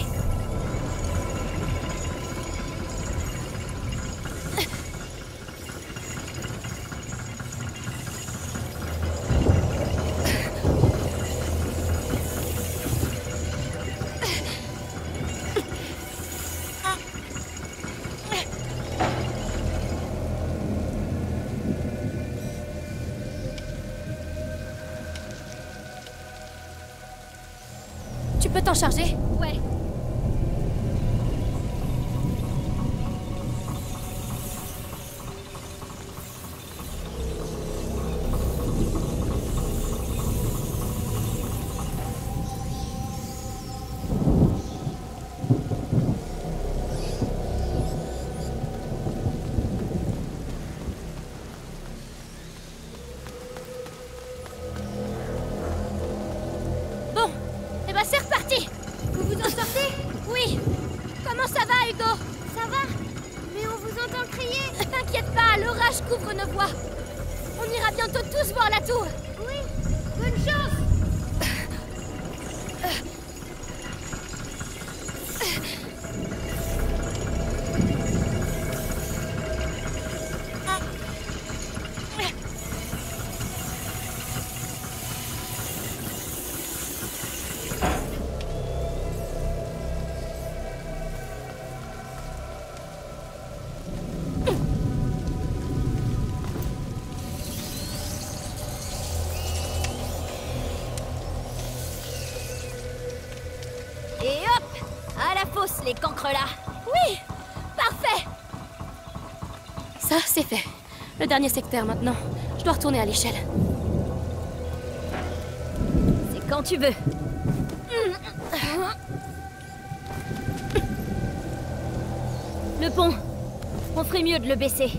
Tu peux t'en charger? Ouais. Bon, eh ben c'est reparti. Vous vous en sortez? Oui. Comment ça va, Hugo? Ça va? Mais on vous entend crier. T'inquiète pas, l'orage couvre nos voix. On ira bientôt tous voir la tour. Oui. Bonne chance. Et hop! À la fosse, les cancres là! Oui. Parfait. Ça, c'est fait. Le dernier secteur maintenant. Je dois retourner à l'échelle. C'est quand tu veux. Le pont. On ferait mieux de le baisser.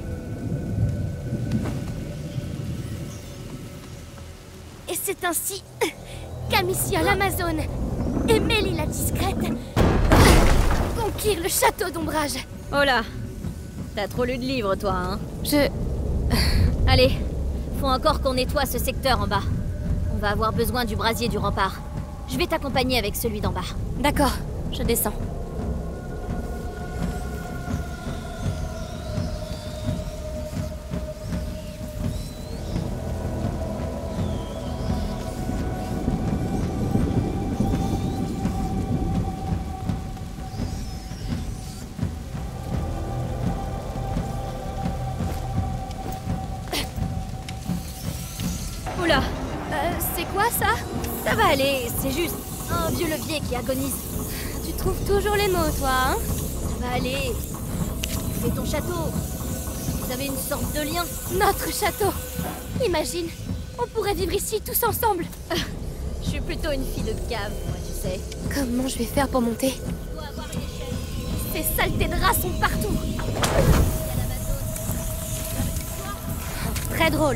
Et c'est ainsi qu'Amicia l'Amazone et Mélie la discrète conquirent le château d'ombrage. Oh là! T'as trop lu de livres, toi, hein? Je... Allez, faut encore qu'on nettoie ce secteur en bas. On va avoir besoin du brasier du rempart. Je vais t'accompagner avec celui d'en bas. D'accord, je descends. Oula! Euh, c'est quoi ça? Ça va aller, c'est juste un vieux levier qui agonise. Tu trouves toujours les mots, toi, hein? Ça va aller. C'est ton château. Vous avez une sorte de lien. Notre château. Imagine, on pourrait vivre ici tous ensemble. Je suis plutôt une fille de cave, moi, tu sais. Comment je vais faire pour monter? Je dois avoir Ces saletés de rats sont partout. Très drôle.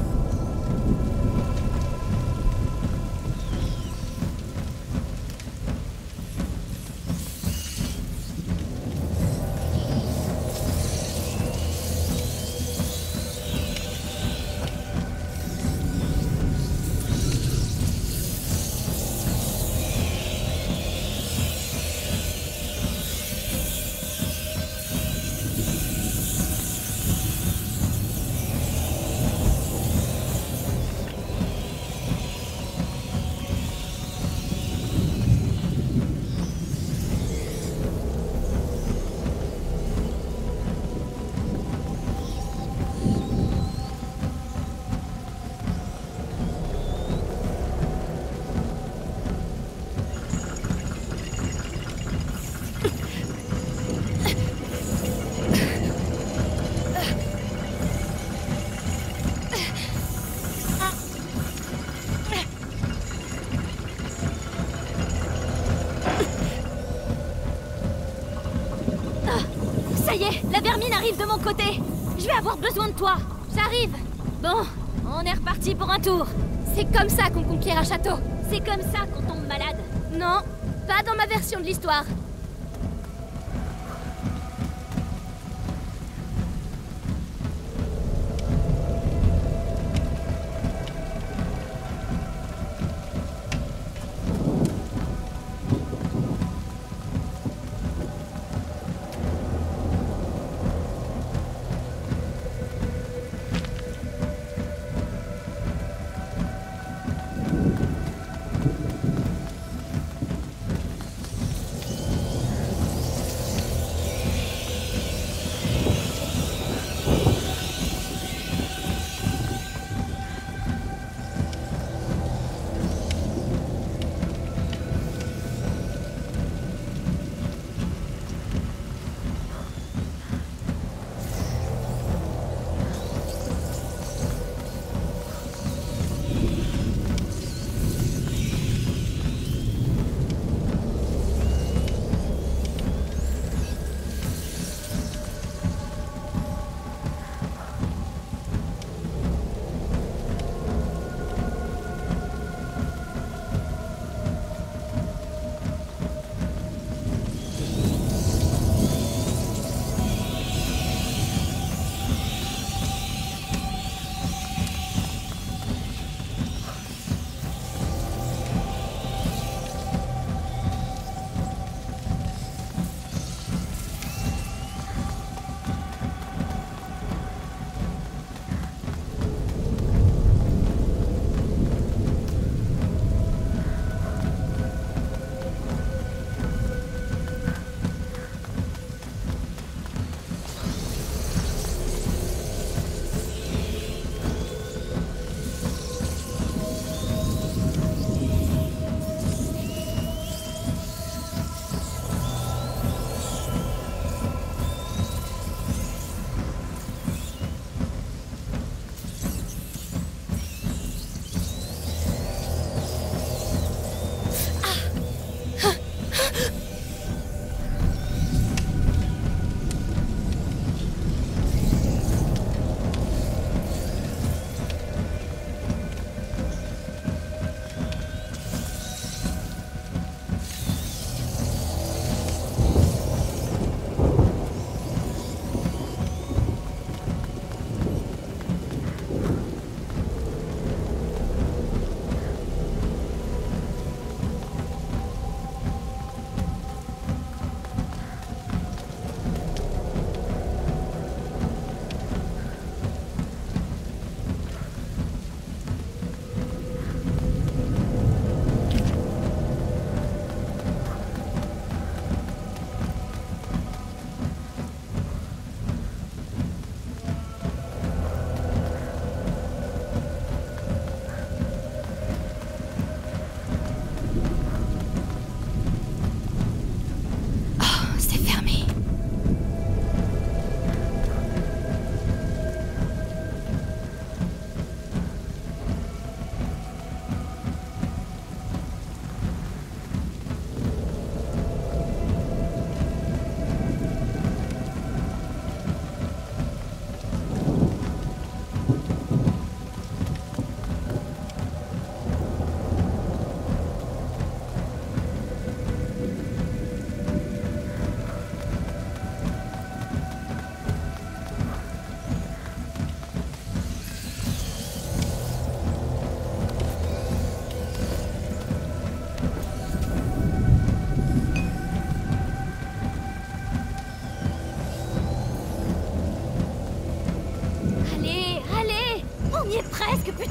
Ça y est, la vermine arrive de mon côté. Je vais avoir besoin de toi. J'arrive. Bon, on est reparti pour un tour. C'est comme ça qu'on conquiert un château. C'est comme ça qu'on tombe malade. Non, pas dans ma version de l'histoire.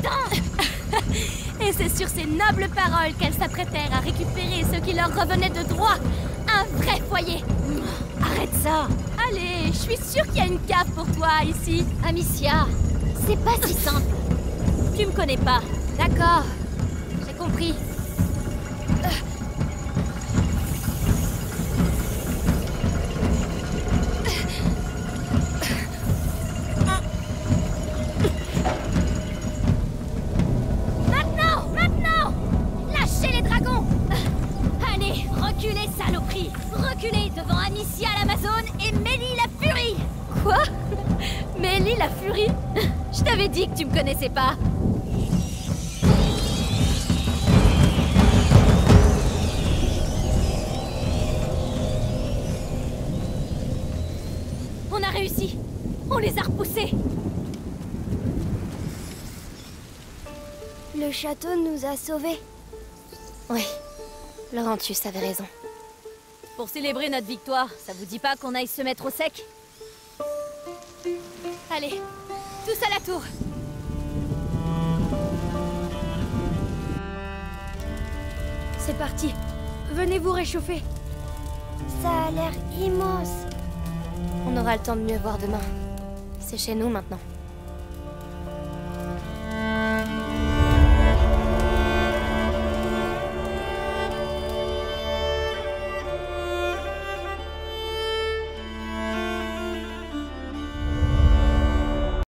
Attends! Et c'est sur ces nobles paroles qu'elles s'apprêtèrent à récupérer ce qui leur revenait de droit. Un vrai foyer. Arrête ça! Allez, je suis sûre qu'il y a une cave pour toi ici. Amicia, c'est pas si simple. Tu me connais pas. D'accord. J'ai compris. Maintenant! Maintenant! Lâchez les dragons! Allez, reculez, saloperie! Reculez devant Amicia l'Amazone et Mélie la Furie! Quoi? Mélie la Furie? Je t'avais dit que tu me connaissais pas. On a réussi. On les a repoussés. Le château nous a sauvés. Oui. Laurentius avait raison. Pour célébrer notre victoire, ça vous dit pas qu'on aille se mettre au sec? Allez, tous à la tour. C'est parti. Venez vous réchauffer. Ça a l'air immense. On aura le temps de mieux voir demain. C'est chez nous maintenant.